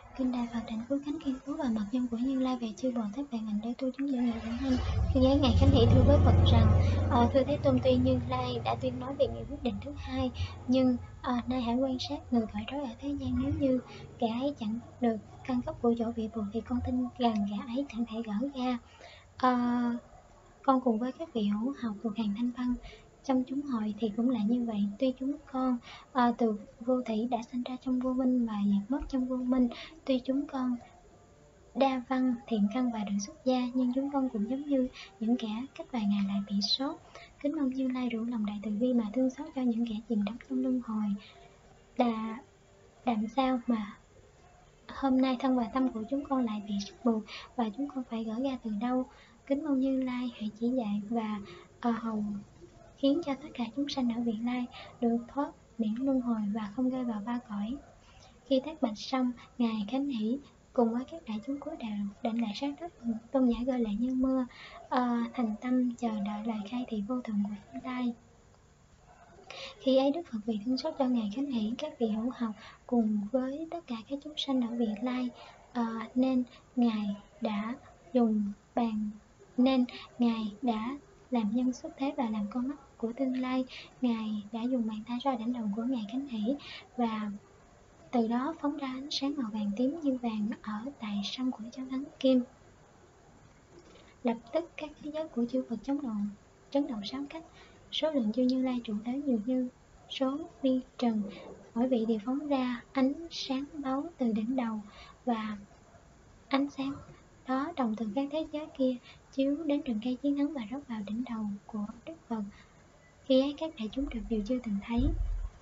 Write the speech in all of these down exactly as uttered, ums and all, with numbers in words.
Kinh Đài Phật Đảnh cứu cánh kiên cố và mật nhân của Như Lai về chư Bồ Tát vạn hạnh để tu chứng dẫn hiệu vĩnh hằng. Khi ấy ngài Khánh Hỷ thưa với Phật rằng: à, thưa Thế Tôn, tuy Như Lai đã tuyên nói về nghị quyết định thứ hai, nhưng à, nay hãy quan sát người cõi trói ở thế gian, nếu như kẻ ấy chẳng được căn cấp của chỗ vị buộc thì con tin rằng kẻ ấy chẳng thể gỡ ra. À, con cùng với các vị hữu học thuộc hàng thanh văn trong chúng hội thì cũng là như vậy. Tuy chúng con à, từ vô thủy đã sinh ra trong vô minh và diệt mất trong vô minh, tuy chúng con đa văn thiện căn và được xuất gia, nhưng chúng con cũng giống như những kẻ cách vài ngày lại bị sốt. Kính mong Như Lai rủ lòng đại từ bi mà thương xót cho những kẻ chìm đắm trong luân hồi. Đà làm sao mà hôm nay thân và tâm của chúng con lại bị sức buộc, và chúng con phải gỡ ra từ đâu? Kính mong Như Lai hãy chỉ dạy và uh, hầu khiến cho tất cả chúng sanh ở vị lai được thoát miễn luân hồi và không rơi vào ba cõi. Khi thác bạch xong, ngài Khánh Hỷ cùng với các đại chúng cúi đầu đảnh lạy sát đất, tôn giả rơi lệ như mưa, uh, thành tâm chờ đợi lời khai thị vô thượng của Như Lai. Khi ấy Đức Phật vì thương xót cho ngài Khánh Hỷ, các vị hữu học cùng với tất cả các chúng sanh ở vị lai, uh, nên ngài đã dùng bàn nên ngài đã làm nhân xuất thế và làm con mắt của tương lai. Ngài đã dùng bàn tay xoa đỉnh đầu của ngài Khánh Hỷ, và từ đó phóng ra ánh sáng màu vàng tím như vàng ở tại sông của cháo thắng kim. Lập tức các thế giới của chư Phật chống động chấn động sáu cách. Số lượng chư Như Lai trụ tới nhiều như số vi trần, mỗi vị đều phóng ra ánh sáng báu từ đỉnh đầu, và ánh sáng đó đồng từ các thế giới kia chiếu đến rừng cây chiến thắng và rót vào đỉnh đầu của Đức Phật. Khi ấy các đại chúng được điều chưa từng thấy.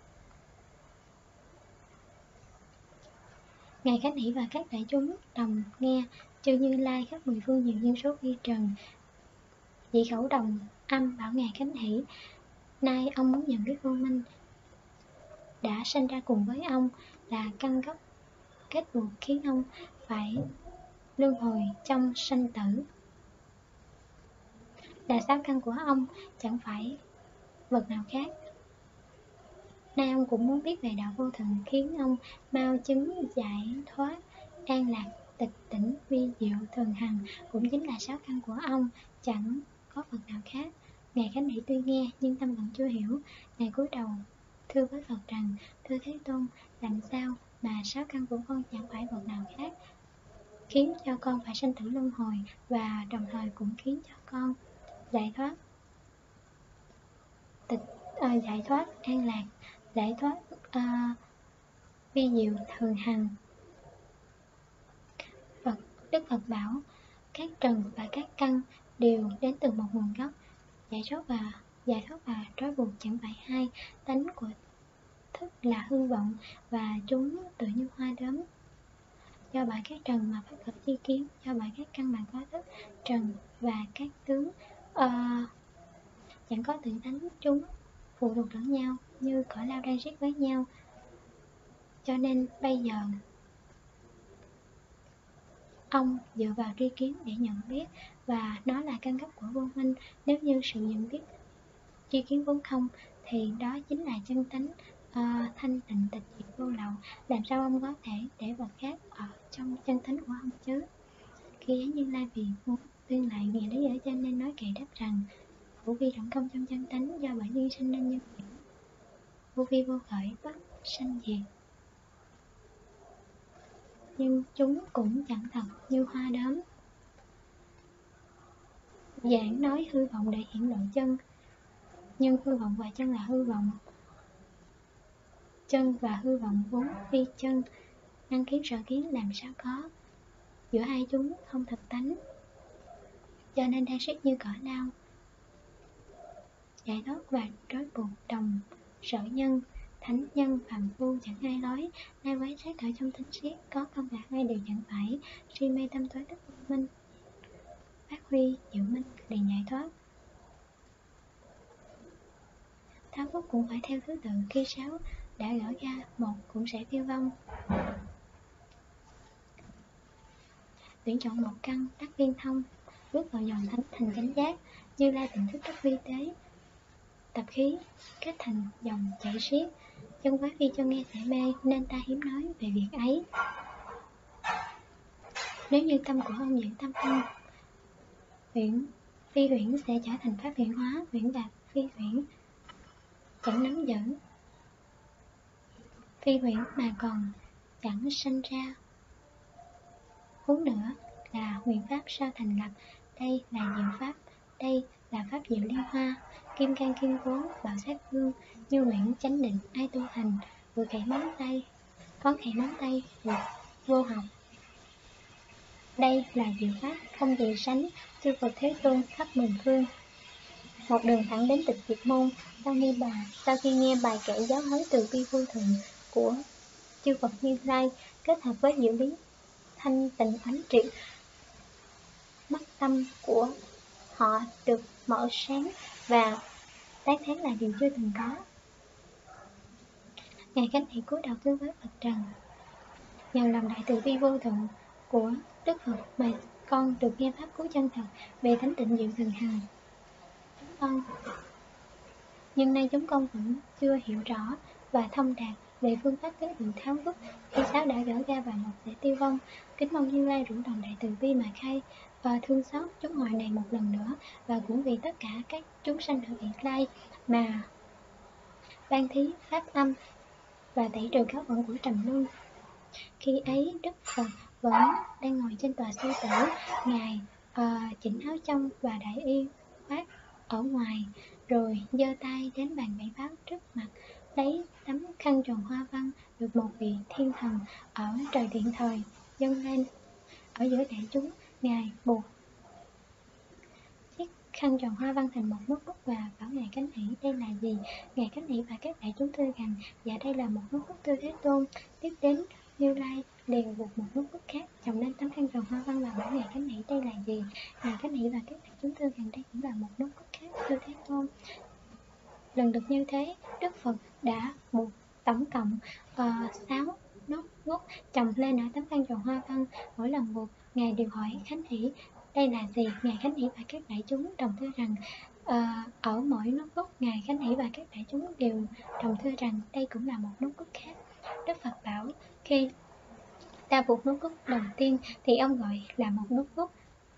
Ngài Khánh Hỷ và các đại chúng đồng nghe chư Như Lai khắp mười phương nhiều như số vi trần dị khẩu đồng âm bảo ngài Khánh Hỷ: nay ông muốn nhận biết vô minh đã sanh ra cùng với ông là căn gốc kết buộc khiến ông phải luân hồi trong sanh tử. Là sáu căn của ông chẳng phải vật nào khác. Nay ông cũng muốn biết về đạo vô thường khiến ông mau chứng giải thoát an lạc tịch tỉnh vi diệu thường hằng, cũng chính là sáu căn của ông, chẳng có vật nào khác. Ngài Khánh Hỷ tuy nghe nhưng tâm vẫn chưa hiểu. Ngài cúi đầu thưa với Phật rằng: thưa Thế Tôn, làm sao mà sáu căn của con chẳng phải vật nào khác, khiến cho con phải sanh tử luân hồi, và đồng thời cũng khiến cho con giải thoát tịch à, giải thoát an lạc, giải thoát à, vi diệu thường hằng. Phật Đức Phật bảo: các trần và các căn đều đến từ một nguồn gốc. Giải thoát và giải thoát và trói buộc chẳng phải hai tánh của thức là hư vọng, và chúng tự như hoa đốm. Do bởi các trần mà phát khởi chi kiến, do bởi các căn mà có thức. Trần và các tướng uh, chẳng có tự tánh, chúng phụ thuộc lẫn nhau như cỏ lao đang riết với nhau. Cho nên bây giờ ông dựa vào tri kiến để nhận biết, và nó là căn gốc của vô minh. Nếu như sự nhận biết tri kiến vốn không, thì đó chính là chân tánh uh, thanh tịnh tịch diệt vô lậu. Làm sao ông có thể để vật khác ở trong chân tánh của ông chứ? Khi ấy Như Lai vì muốn tuyên lại nghĩa lý ở trên nên nói kệ đáp rằng: vô vi rộng không trong chân tánh, do bởi duyên sinh nên nhân chuyển, vô vi vô khởi bất sanh diệt. Nhưng chúng cũng chẳng thật như hoa đốm. Giảng nói hư vọng để hiển lộ chân, nhưng hư vọng và chân là hư vọng. Chân và hư vọng vốn phi chân, năng kiến sở kiến làm sao có. Giữa hai chúng không thực tánh, cho nên đang siết như cỏ lao. Giải thoát và trói buộc đồng sở nhân, thánh nhân phàm phu chẳng ai nói. Nay quán sát ở trong thính siết, có công cả hai đều chẳng phải. Si mê tâm tối đức vô minh, phát huy diệu minh liền giải thoát. Tháo phúc cũng phải theo thứ tự, khi sáu đã gỡ ra, một cũng sẽ tiêu vong. Tuyển chọn một căn đắc viên thông, bước vào dòng thánh thành chánh giác. Như Lai tỉnh thức đắc vi tế, tập khí kết thành dòng chảy xiết. Chân quá phi cho nghe sẽ mê, nên ta hiếm nói về việc ấy. Nếu như tâm của ông giữ tâm không huyễn, phi huyễn sẽ trở thành pháp huyễn hóa, huyễn và phi huyễn chẳng nắm giữ. Phi huyễn mà còn chẳng sinh ra. Huống nữa là huyền pháp sao thành lập, đây là diệu pháp, đây là pháp diệu liên hoa, kim cang kim cố, bảo sát vương, như luyện chánh định, ai tu hành, vừa khẽ móng tay, có khẽ móng tay, vừa vô học. Đây là diệu pháp, không gì sánh, chư Phật Thế Tôn khắp mười phương. Một đường thẳng đến tịch diệt môn, sau khi bà, sau khi nghe bài kể giáo huấn từ bi vô thượng của chư Phật Như Lai, kết hợp với diệu lý thanh tịnh ánh triệt, mắt tâm của họ được mở sáng và tán thán là điều chưa từng có. Ngài Khánh Thị cúi đầu thưa với Phật trần: nhờ lòng đại từ bi vô thượng của Đức Phật mà con được nghe pháp cứu chân thật về thánh tịnh diệu thường hằng. Chúng con nhưng nay chúng con vẫn chưa hiểu rõ và thông đạt về phương pháp tế độ tháo gốc. Khi sáo đã gỡ ra và một sẽ tiêu vong, kính mong Như Lai rủ lòng đại từ bi mà khai và thương xót chúng hội này một lần nữa, và cũng vì tất cả các chúng sanh ở vị lai mà ban thí pháp âm và tẩy trừ cáo bẩn của trầm luân. Khi ấy Đức Phật vẫn đang ngồi trên tòa sư tử, ngài uh, chỉnh áo trong và đại y khoác ở ngoài, rồi giơ tay đến bàn bảy báo trước mặt, lấy tấm khăn tròn hoa văn được một vị thiên thần ở trời thiện thời dâng lên. Ở giữa đại chúng, ngài buộc chiếc khăn tròn hoa văn thành một nốt bút và bảo ngài Khánh Hỷ đây là gì. Ngài Khánh Hỷ và các đại chúng tươi rằng dạ đây là một nốt bút Tư Thế Tôn. Tiếp đến Như Lai liền buộc một nốt bút khác chồng lên tấm khăn tròn hoa văn và bảo ngài Khánh Hỷ đây là gì. Ngài Khánh Hỷ và các đại chúng tươi rằng đây cũng là một nốt bút khác Tư Thế Tôn. Lần được như thế, Đức Phật đã buộc tổng cộng uh, sáu nốt bút chồng lên ở tấm khăn tròn hoa văn. Mỗi lần buộc, ngài đều hỏi Khánh Hỷ đây là gì. Ngài Khánh Hỷ và các đại chúng đồng thưa rằng uh, ở mỗi nốt bút, ngài Khánh Hỷ và các đại chúng đều đồng thưa rằng đây cũng là một nốt bút khác. Đức Phật bảo khi ta buộc nốt bút đầu tiên thì ông gọi là một nốt bút.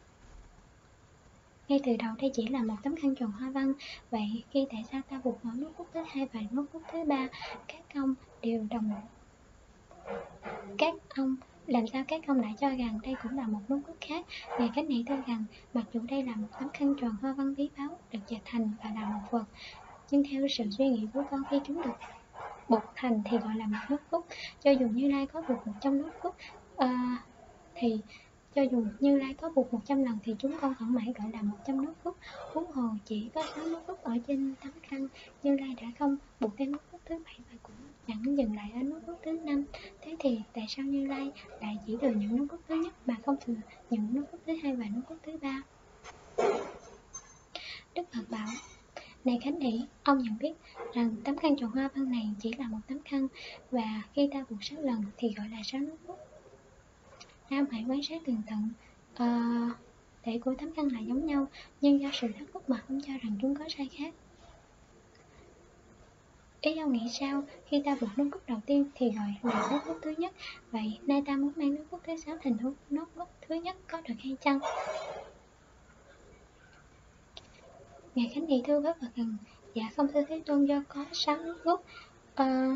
Ngay từ đầu đây chỉ là một tấm khăn tròn hoa văn, vậy khi tại sao ta buộc ở nốt bút thứ hai và nốt bút thứ ba? Các ông đều đồng các ông làm sao các ông lại cho rằng đây cũng là một nốt bút khác? Ngài Khánh Hỷ thưa rằng mặc dù đây là một tấm khăn tròn hoa văn bí báu được dệt thành và là một vật, nhưng theo sự suy nghĩ của con, khi chúng được buộc thành thì gọi là một nốt bút. Cho dù Như Lai có buộc một trăm nốt bút uh, thì cho dù Như Lai có buộc một trăm lần thì chúng con vẫn mãi gọi là một trăm nốt bút. Huống hồ chỉ có sáu nốt bút ở trên tấm khăn, Như Lai đã không buộc thêm nốt bút thứ bảy và cũng chẳng dừng lại ở nốt bút thứ năm. Thế thì tại sao Như Lai lại chỉ thừa những nốt bút thứ nhất mà không thừa những nốt bút thứ hai và nốt bút thứ ba? Đức Phật bảo này Khánh Hỷ, ông nhận biết rằng tấm khăn tròn hoa văn này chỉ là một tấm khăn, và khi ta buộc sáu lần thì gọi là sáu nốt bút. Nam hãy quan sát tường tận, uh, thể của tấm khăn là giống nhau, nhưng do sự thắc mắc mà ông cho rằng chúng có sai khác. Ý ông nghĩ sao? Khi ta buộc nốt bút đầu tiên thì gọi là nốt bút thứ nhất, vậy nay ta muốn mang nốt bút thứ sáu thành nốt bút thứ nhất có được hay chăng? Ngài Khánh Hỷ thưa với Phật rằng dạ không thưa Thế Tôn, do có sáu nốt bút uh,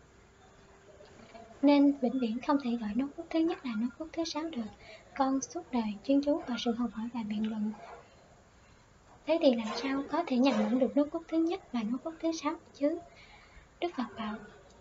nên vĩnh viễn không thể gọi nốt bút thứ nhất là nốt bút thứ sáu được. Con suốt đời chuyên chú vào sự học hỏi và biện luận, thế thì làm sao có thể nhầm lẫn được nốt bút thứ nhất và nốt bút thứ sáu chứ? Đức Phật bảo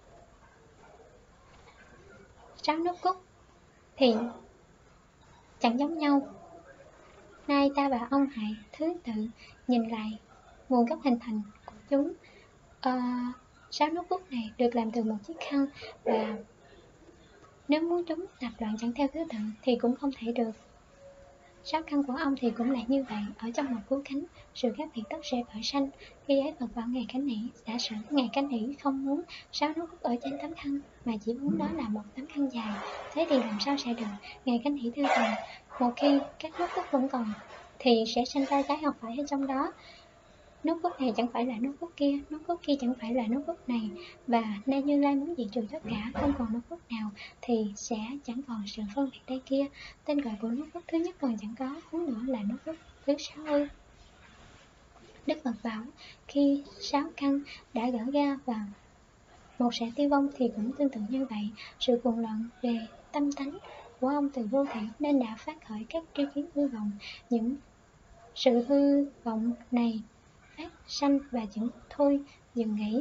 sáu nốt bút thì chẳng giống nhau. Nay ta và ông hãy thứ tự nhìn lại nguồn gốc hình thành của chúng. uh, Sáu nốt bút này được làm từ một chiếc khăn, và nếu muốn chúng tạp loạn chẳng theo thứ tự thì cũng không thể được. Sáu căn của ông thì cũng là như vậy, ở trong một cú cánh, sự khác biệt tất sẽ khởi sanh. Khi ấy Phật bảo ngài Khánh Hỷ, giả sử ngài Khánh Hỷ không muốn sáu nốt bút ở trên tấm khăn mà chỉ muốn đó là một tấm khăn dài, thế thì làm sao sẽ được? Ngài Khánh Hỷ thưa rằng một khi các nốt bút vẫn còn thì sẽ sanh ra cái học phải ở trong đó. nốt bút này chẳng phải là nốt bút kia, nốt bút kia chẳng phải là nốt bút này, và nay Như Lai muốn diệt trừ tất cả, không còn nốt bút nào thì sẽ chẳng còn sự phân biệt đây kia. Tên gọi của nốt bút thứ nhất còn chẳng có, huống nữa là nốt bút thứ sáu ư? Đức Phật bảo, khi sáu căn đã gỡ ra và một sẽ tiêu vong thì cũng tương tự như vậy. Sự cuồng loạn về tâm tánh của ông từ vô thể nên đã phát khởi các tri kiến hư vọng. Những sự hư vọng này phát sanh và chừng thôi dừng nghỉ.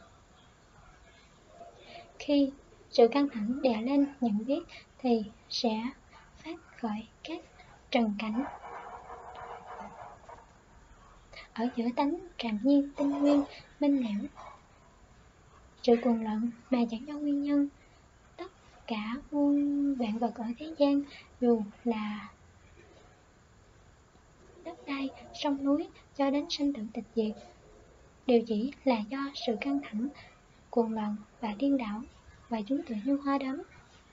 Khi sự căng thẳng đè lên nhận biết thì sẽ phát khởi các trần cảnh ở giữa tánh trạm nhiên tinh nguyên minh lẻo. Sự cuồng loạn mà chẳng do nguyên nhân, tất cả muôn vạn vật ở thế gian, dù là đất đai, sông núi cho đến sinh tử tịch diệt, đều chỉ là do sự căng thẳng, cuồng loạn và điên đảo, và chúng tự như hoa đấm.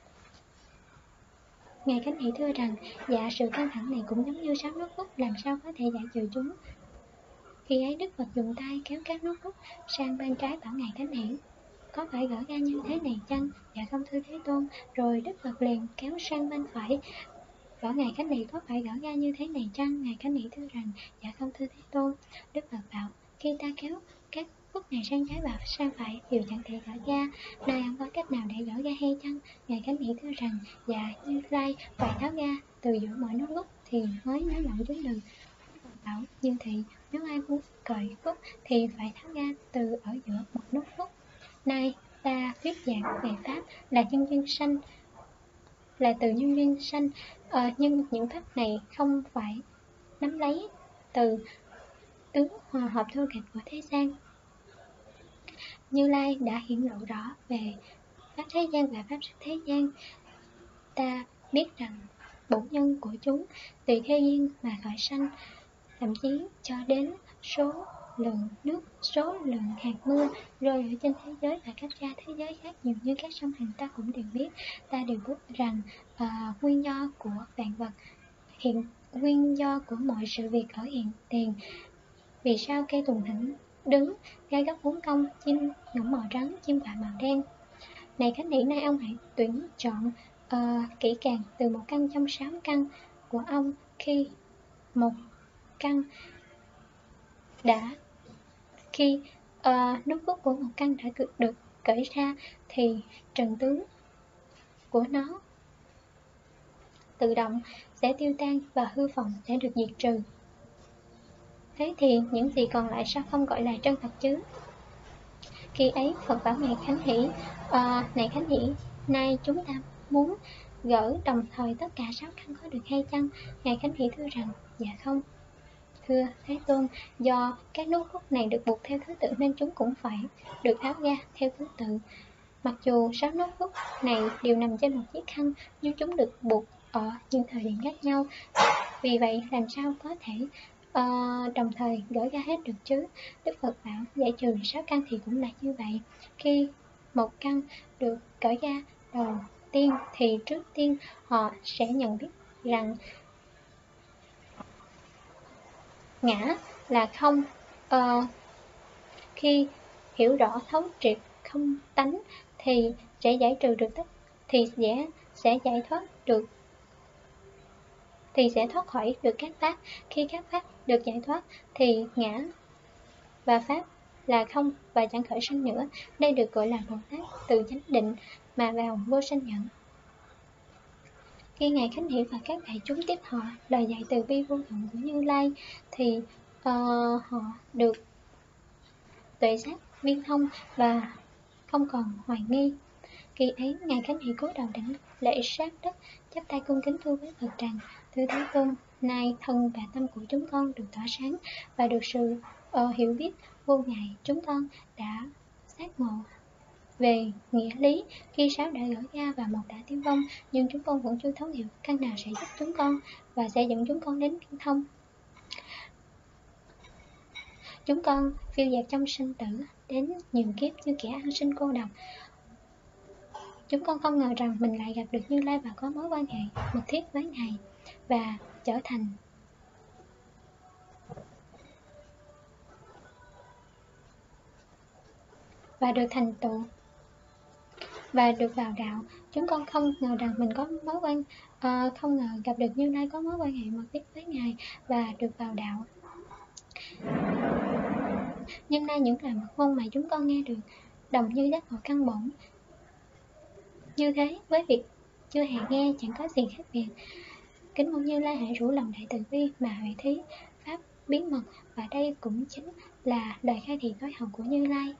Ngài Khánh Hỷ thưa rằng, dạ sự căng thẳng này cũng giống như sáu nốt bút, làm sao có thể giải trừ chúng. Khi ấy Đức Phật dùng tay kéo các nốt bút sang bên trái bảo Ngài Khánh Hỷ, có phải gỡ ra như thế này chăng? Dạ không thưa Thế Tôn. Rồi Đức Phật liền kéo sang bên phải, bảo Ngài Khánh Hỷ có phải gỡ ra như thế này chăng? Ngài Khánh Hỷ thưa rằng, dạ không thưa Thế Tôn. Đức Phật bảo, khi ta kéo các bút này sang trái và sang phải đều chẳng thể gỡ ra, nay không có cách nào để gỡ ra hay chăng? Ngài Khánh Hỷ thưa rằng, dạ Như Lai phải tháo ra từ giữa mọi nốt bút thì mới nới lỏng chúng được. Đức Phật bảo, như thị, nếu ai muốn cởi bút thì phải tháo ra từ ở giữa một nốt bút. Nay ta thuyết giảng về pháp là nhân duyên sanh, là từ nhân duyên sanh, ờ, nhưng những pháp này không phải nắm lấy từ tướng hòa hợp thô kệch của thế gian. Như Lai đã hiển lộ rõ về pháp thế gian và pháp xuất thế gian. Ta biết rằng bổn nhân của chúng tùy theo duyên mà khởi sanh, thậm chí cho đến số lượng nước, số lượng hạt mưa rơi ở trên thế giới và các gia thế giới khác nhiều như các sông hành ta cũng đều biết. Ta đều biết rằng uh, nguyên do của vạn vật, hiện nguyên do của mọi sự việc ở hiện tiền. Vì sao cây tùng thẳng đứng, gai góc bốn cong, chim ngỗng màu trắng, chim quạ màu đen? Này Khánh Hỷ, nay ông hãy tuyển chọn uh, kỹ càng từ một căn trong sáu căn của ông. Khi một căn đã khi uh, nốt bút của một căn đã được cởi ra thì trần tướng của nó tự động sẽ tiêu tan và hư vọng sẽ được diệt trừ. Thế thì những gì còn lại sao không gọi là chân thật chứ? Khi ấy Phật bảo Ngài Khánh Hỷ, uh, này Khánh Hỷ, nay chúng ta muốn gỡ đồng thời tất cả sáu căn có được hay chăng? Ngài Khánh Hỷ thưa rằng, dạ không. Thưa Thế Tôn, do các nốt bút này được buộc theo thứ tự nên chúng cũng phải được tháo ra theo thứ tự. Mặc dù sáu nốt bút này đều nằm trên một chiếc khăn, nhưng chúng được buộc ở những thời điểm khác nhau. Vì vậy, làm sao có thể uh, đồng thời gỡ ra hết được chứ? Đức Phật bảo, giải trừ sáu căn thì cũng là như vậy. Khi một căn được cởi ra đầu tiên thì trước tiên họ sẽ nhận biết rằng ngã là không. Uh, khi hiểu rõ thấu triệt không tánh thì sẽ giải trừ được tất thì sẽ sẽ giải thoát được thì sẽ thoát khỏi được các pháp. Khi các pháp được giải thoát thì ngã và pháp là không và chẳng khởi sanh nữa. Đây được gọi là Bồ Tát từ chánh định mà vào vô sanh nhận. Khi Ngài Khánh Hỷ và các đại chúng tiếp họ lời dạy từ bi vô tận của Như Lai thì uh, họ được tuệ giác viên thông và không còn hoài nghi. Khi ấy Ngài Khánh Hỷ cúi đầu đảnh lễ sát đất, chắp tay cung kính thưa với Phật rằng, thưa Thế Tôn, nay thân và tâm của chúng con được tỏa sáng và được sự uh, hiểu biết vô ngại. Chúng con đã giác ngộ về nghĩa lý khi sáu đã gỡ ra và một đã tiêu vong, nhưng chúng con vẫn chưa thấu hiểu căn nào sẽ giúp chúng con và sẽ dẫn chúng con đến viên thông. Chúng con phiêu dạt trong sinh tử đến nhiều kiếp như kẻ ăn sinh cô độc. Chúng con không ngờ rằng mình lại gặp được Như Lai và có mối quan hệ mật thiết với Ngài và trở thành và được thành tựu và được vào đạo. Chúng con không ngờ rằng mình có mối quan uh, không ngờ gặp được Như Lai, có mối quan hệ mật thiết với Ngài và được vào đạo. Nhưng nay những lời mật ngôn mà chúng con nghe được đồng như giác ngộ căn bổn như thế, với việc chưa hề nghe chẳng có gì khác biệt. Kính mong Như Lai hãy rủ lòng đại từ bi mà huệ thí pháp bí mật, và đây cũng chính là lời khai thị tối hậu của Như Lai.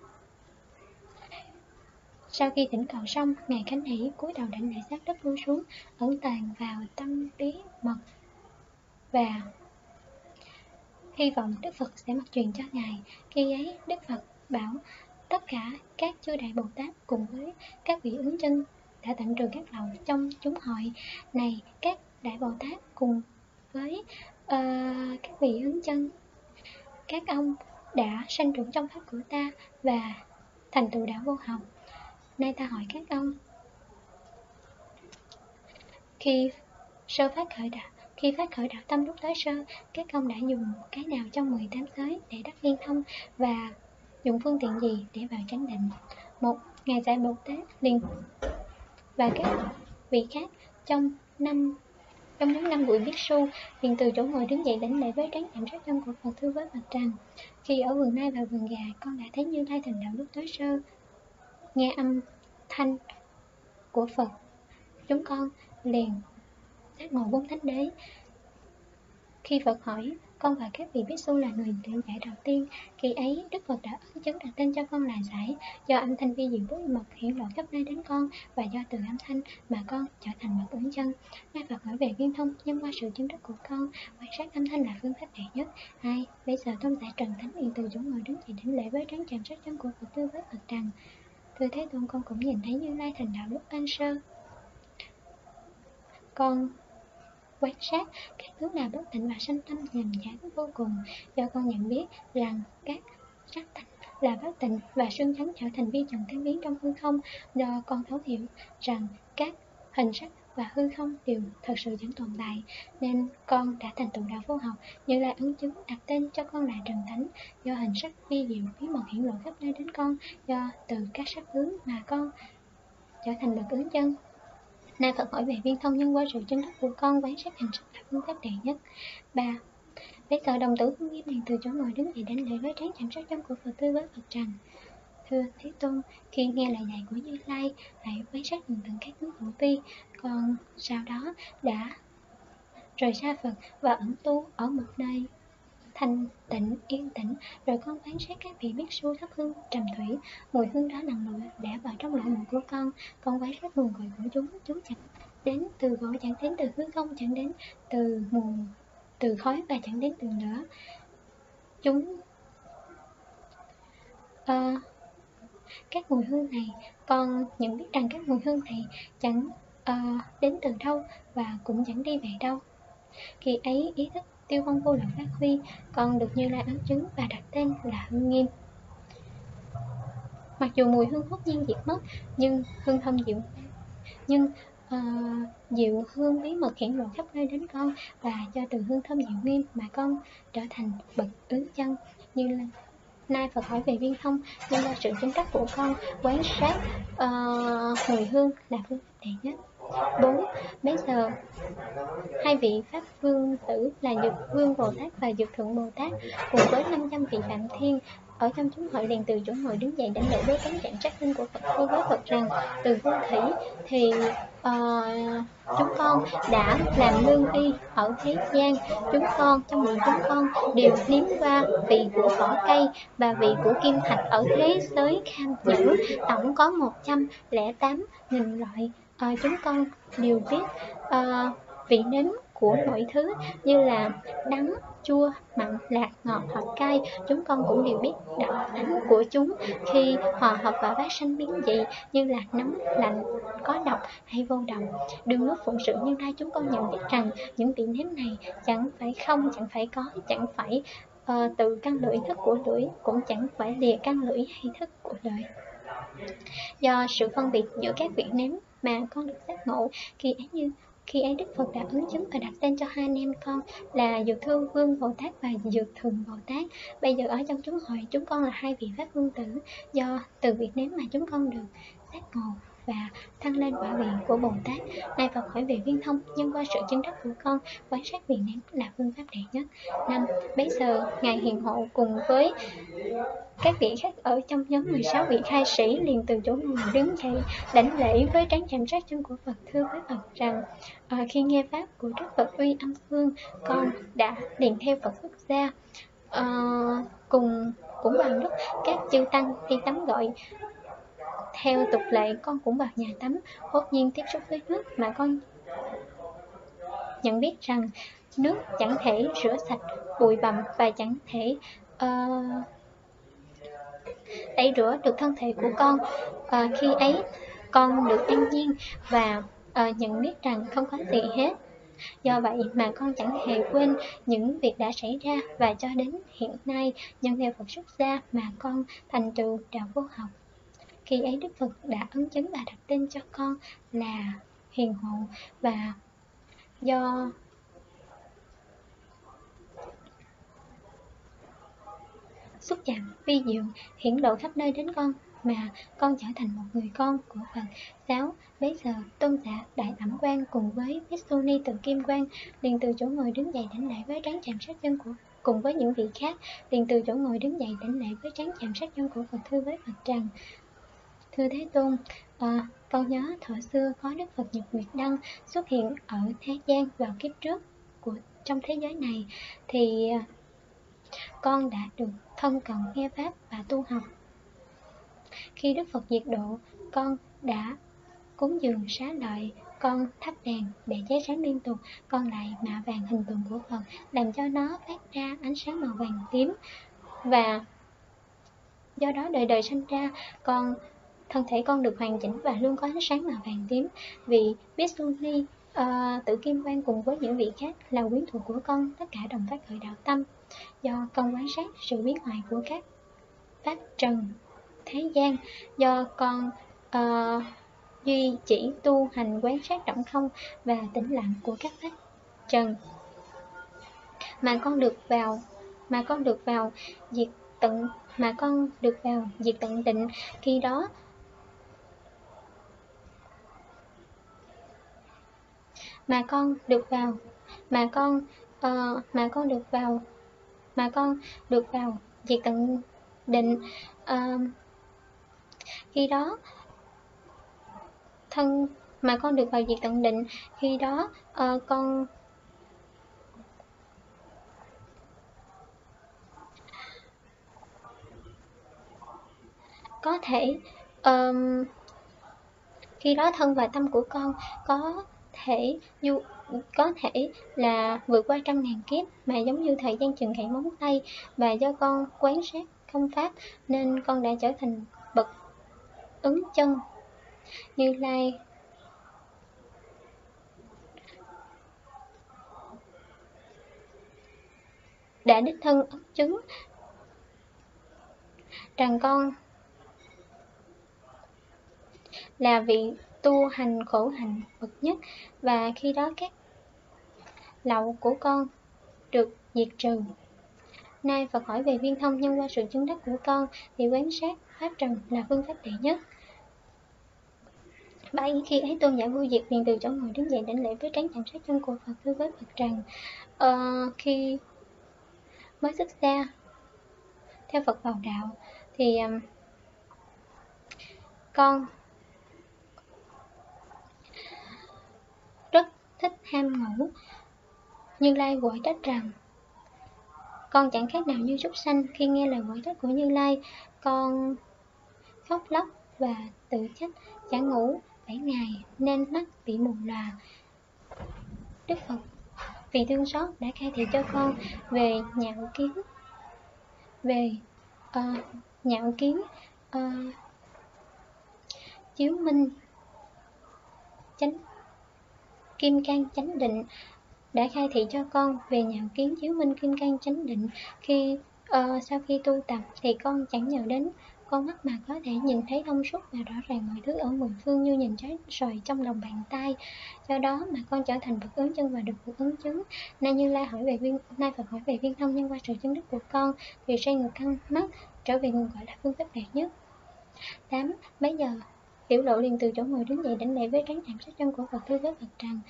Sau khi thỉnh cầu xong, Ngài Khánh Hỷ cúi đầu đảnh lễ sát đất lui xuống, ẩn tàng vào tâm bí mật và hy vọng Đức Phật sẽ mặc truyền cho Ngài. Khi ấy, Đức Phật bảo tất cả các chư đại Bồ Tát cùng với các vị ứng chân đã tận trường các lậu trong chúng hội này. Các đại Bồ Tát cùng với uh, các vị ứng chân, các ông đã sanh trưởng trong pháp của ta và thành tựu đạo vô học. Nay ta hỏi các ông, khi sơ phát khởi đạo Khi phát khởi đạo tâm lúc tới sơ, các ông đã dùng cái nào trong mười tám giới để đắc liên thông, và dùng phương tiện gì để vào chánh định? Một, Ngài dạy Bồ Tát liền và các vị khác trong năm trong nhóm năm buổi biết su liền từ chỗ ngồi đứng dậy đảnh lễ với trán chạm sát chân của Phật, thưa với Phật rằng: khi ở vườn nai và vườn gà, con đã thấy Như Lai thành đạo lúc tới sơ. Nghe âm thanh của Phật, chúng con liền giác ngộ bốn thánh đế. Khi Phật hỏi, con và các vị Bhikkhu là người được giải đầu tiên. Khi ấy, Đức Phật đã ấn chứng đặt tên cho con là Giải, do âm thanh vi diệu bí mật hiển lộ khắp nơi đến con, và do từ âm thanh mà con trở thành mật ứng chân. Nay Phật hỏi về viên thông, nhưng qua sự chứng đức của con, quan sát âm thanh là phương pháp đệ nhất. Hai, bây giờ tôn giả Trần Thánh liền từ chỗ ngồi đứng dậy đảnh lễ với trán chạm sát chân của Phật, thưa với Phật rằng: thưa Thế Tôn, con cũng nhìn thấy Như Lai thành đạo lúc ban sơ. Con quan sát các tướng là bất tịnh và sanh tâm nhàm chán vô cùng, do con nhận biết rằng các sắc tánh là bất tịnh và xương trắng trở thành vi trần tan biến trong hư không. Do con thấu hiểu rằng các hình sắc và hư không đều thật sự chẳng tồn tại, nên con đã thành tựu đạo vô học. Như Lai ấn chứng đặt tên cho con là Trần Thánh, do hình sắc vi diệu bí mật hiển lộ khắp nơi đến con, do từ các sắc tướng mà con trở thành bậc ứng chân. Nay Phật hỏi về viên thông, nhân qua sự chứng đắc của con, quán sát hành sắc là phương pháp đệ nhất. Ba, bây giờ đồng tử Phương Nghiêm liền từ chỗ ngồi đứng dậy đảnh lễ với trán chạm sát chân của Phật, thưa với Phật rằng: thưa Thế Tôn, khi nghe lời dạy của Như Lai, hãy quan sát từng từng các tướng hữu vi. Con sau đó đã rời xa Phật và ẩn tu ở một nơi thanh tịnh yên tĩnh, rồi con quan sát các vị Bhikkhu thắp hương trầm thủy. Mùi hương đó nặng lụa đã vào trong lỗ mũi của con. Con quan sát nguồn cội của chúng. Chúng chẳng đến từ gỗ, chẳng đến từ hư không, chẳng đến từ nguồn từ khói, và chẳng đến từ lửa. Chúng uh, các mùi hương này, con nhận biết rằng các mùi hương này chẳng uh, đến từ đâu và cũng chẳng đi về đâu. Khi ấy, ý thức Tiêu Vong vô lượng phát huy, con được Như Lai ấn chứng và đặt tên là Hương Nghiêm. Mặc dù mùi hương hốt nhiên diệt mất, nhưng hương thơm dịu nhưng uh, diệu hương bí mật hiển lộ khắp nơi đến con, và do từ hương thơm diệu nghiêm mà con trở thành bậc ứng chân. Như là nay Phật hỏi về viên thông, nhưng qua sự chứng đắc của con, quán sát uh, mùi hương là phương pháp đệ nhất. Bốn, bây giờ hai vị Pháp Vương tử là Dược Vương Bồ Tát và Dược Thượng Bồ Tát cùng với năm trăm vị Phạm Thiên ở trong chúng hội liền từ chỗ ngồi đứng dậy đảnh lễ với cánh chạm sát chân của Phật, thưa với Phật rằng: từ hương thủy thì uh, chúng con đã làm lương y ở thế gian. Chúng con trong miệng chúng con đều nếm qua vị của vỏ cây và vị của kim thạch ở thế giới Kham Nhẫn, tổng có một trăm lẻ tám nghìn loại. Uh, chúng con đều biết uh, vị nếm của mọi thứ như là đắng, chua, mặn, lạc, ngọt hoặc cay. Chúng con cũng đều biết đặc tính của chúng khi hòa hợp và phát sinh biến dị như là nóng, lạnh, có độc hay vô độc. Đương lúc phụng sự Như Lai, chúng con nhận biết rằng những vị nếm này chẳng phải không, chẳng phải có, chẳng phải uh, từ căn lưỡi thức của lưỡi, cũng chẳng phải lìa căn lưỡi hay thức của lưỡi. Do sự phân biệt giữa các vị nếm mà con được giác ngộ, khi ấy như Khi ấy Đức Phật đã ấn chứng và đặt tên cho hai anh em con là Dược Thư Vương Bồ Tát và Dược Thường Bồ Tát. Bây giờ ở trong chúng hội, chúng con là hai vị Pháp Vương Tử, do từ việc nếm mà chúng con được giác ngộ và thăng lên quả vị của Bồ Tát. Nay Phật hỏi về viên thông, nhưng qua sự chứng đắc của con, quán sát vị nếm là phương pháp đệ nhất. Năm, bấy giờ Ngài Hiền Hộ cùng với các vị khác ở trong nhóm mười sáu vị khai sĩ liền từ chỗ ngồi đứng dậy, đảnh lễ với trán chạm sát chân của Phật, thưa với Phật rằng: à, khi nghe pháp của Đức Phật uy âm phương, con đã liền theo Phật xuất gia. À, cùng cũng vào lúc các chư tăng đi tắm gội, theo tục lệ con cũng vào nhà tắm, hốt nhiên tiếp xúc với nước mà con nhận biết rằng nước chẳng thể rửa sạch bụi bặm và chẳng thể uh, tẩy rửa được thân thể của con. À, khi ấy con được an nhiên và uh, nhận biết rằng không có gì hết. Do vậy mà con chẳng hề quên những việc đã xảy ra, và cho đến hiện nay nhân theo Phật xuất gia mà con thành tựu đạo vô học. Khi ấy Đức Phật đã ấn chứng và đặt tên cho con là Hiền Hộ, và do xúc chạm vi diệu hiển lộ khắp nơi đến con mà con trở thành một người con của Phật. Sáu, bấy giờ tôn giả Đại Tẩm Quan cùng với Bhikkhuni Từ Kim Quan liền từ chỗ ngồi đứng dậy đảnh lễ với trán chạm sát chân của cùng với những vị khác liền từ chỗ ngồi đứng dậy đảnh lễ với trán chạm sát chân của Phật, thưa với Phật rằng: thưa Thế Tôn, à, con nhớ thuở xưa có Đức Phật Nhật Nguyệt Đăng xuất hiện ở thế gian vào kiếp trước của trong thế giới này, thì con đã được thân cận nghe pháp và tu học. Khi Đức Phật diệt độ, con đã cúng dường xá lợi, con thắp đèn để cháy sáng liên tục, con lại mạ vàng hình tượng của Phật, làm cho nó phát ra ánh sáng màu vàng tím, và do đó đời đời sinh ra con thân thể con được hoàn chỉnh và luôn có ánh sáng màu vàng tím. Vì Bhikkhuni uh, Tử Kim Quan cùng với những vị khác là quyến thuộc của con, tất cả đồng phát khởi đạo tâm. Do con quan sát sự biến hoại của các pháp trần thế gian, do con uh, duy chỉ tu hành quán sát động không và tĩnh lặng của các pháp trần, mà con được vào mà con được vào diệt tận mà con được vào diệt tận định. Khi đó mà con được vào mà con uh, mà con được vào mà con được vào diệt tận định. Uh, khi đó thân mà con được vào diệt tận định. Khi đó uh, con có thể um, khi đó thân và tâm của con có thể du có thể là vượt qua trăm ngàn kiếp, mà giống như thời gian chừng khẽ móng tay, và do con quán sát không pháp nên con đã trở thành bậc ứng chân. Như Lai đã đích thân ấn chứng rằng con là vị tu hành khổ hạnh bậc nhất, và khi đó các lậu của con được diệt trừ. Nay Phật hỏi về viên thông, nhân qua sự chứng đắc của con thì quán sát pháp trần là phương pháp đệ nhất. Bảy, khi ấy tôn giả Vưu Diệt liền từ chỗ ngồi đứng dậy đảnh lễ với trán chạm sát chân của Phật, thưa với Phật rằng: uh, khi mới xuất gia theo Phật vào đạo thì um, con rất thích ham ngủ. Như Lai gọi trách rằng: con chẳng khác nào như súc sanh. Khi nghe lời gọi trách của Như Lai, con khóc lóc và tự trách: chẳng ngủ bảy ngày nên mắt bị mù lòa. Đức Phật vì thương xót đã khai thị cho con về nhạo kiến về uh, nhạo kiến uh, chiếu minh chánh kim cang chánh định, đã khai thị cho con về nhạo kiến chiếu minh kim cang chánh định. Khi uh, sau khi tu tập thì con chẳng nhờ đến con mắt mà có thể nhìn thấy thông suốt và rõ ràng mọi thứ ở mười phương như nhìn trái xoài trong lòng bàn tay. Do đó mà con trở thành bậc ứng chân và được bậc ứng chứng. Nay Như Lai hỏi về viên, nay Phật hỏi về viên thông nhân qua sự chứng đức của con, thì xoay ngược căn mắt trở về nguồn gọi là phương pháp đạt nhất. tám. Bấy giờ Tiểu Lộ liền từ chỗ ngồi đứng dậy đảnh lễ với trán chạm sát chân của Phật, thưa với Phật rằng: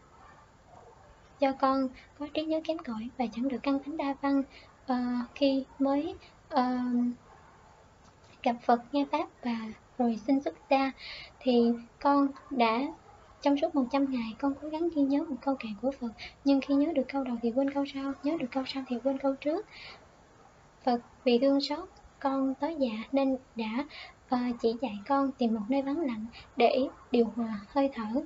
do con có trí nhớ kém cỏi và chẳng được căn thánh đa văn, uh, khi mới uh, gặp Phật nghe pháp và rồi xin xuất gia, thì con đã trong suốt một trăm ngày con cố gắng ghi nhớ một câu kệ của Phật, nhưng khi nhớ được câu đầu thì quên câu sau, nhớ được câu sau thì quên câu trước. Phật vì thương xót con tối dạ nên đã uh, chỉ dạy con tìm một nơi vắng lặng để điều hòa hơi thở.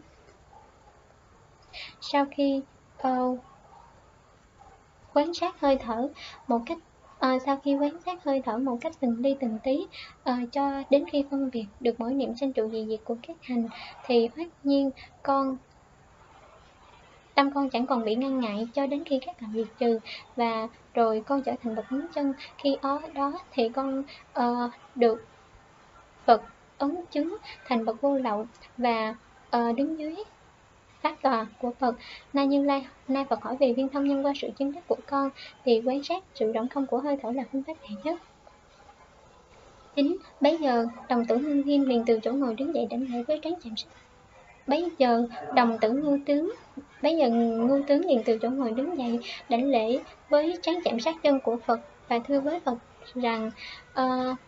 Sau khi uh, quan sát hơi thở một cách uh, sau khi quan sát hơi thở một cách từng ly từng tí, uh, cho đến khi phân biệt được mỗi niệm sanh trụ dị diệt của các hành, thì phát nhiên con tâm con chẳng còn bị ngăn ngại cho đến khi các hành diệt trừ, và rồi con trở thành bậc ứng chân. Khi đó, đó thì con uh, được Phật ấn chứng thành bậc vô lậu và uh, đứng dưới pháp tòa của Phật. Nay Như Lai, nay Phật hỏi về viên thông nhân qua sự chứng đắc của con, thì quan sát sự rỗng không của hơi thở là phương pháp đệ nhất. Chín. Bấy giờ đồng tử Ngưu Nghiêm liền từ chỗ ngồi đứng dậy đảnh lễ với trán chạm sát. Bấy giờ đồng tử Ngưu tướng, bấy giờ Ngưu tướng liền từ chỗ ngồi đứng dậy đảnh lễ với trán chạm sát chân của Phật và thưa với Phật rằng: uh,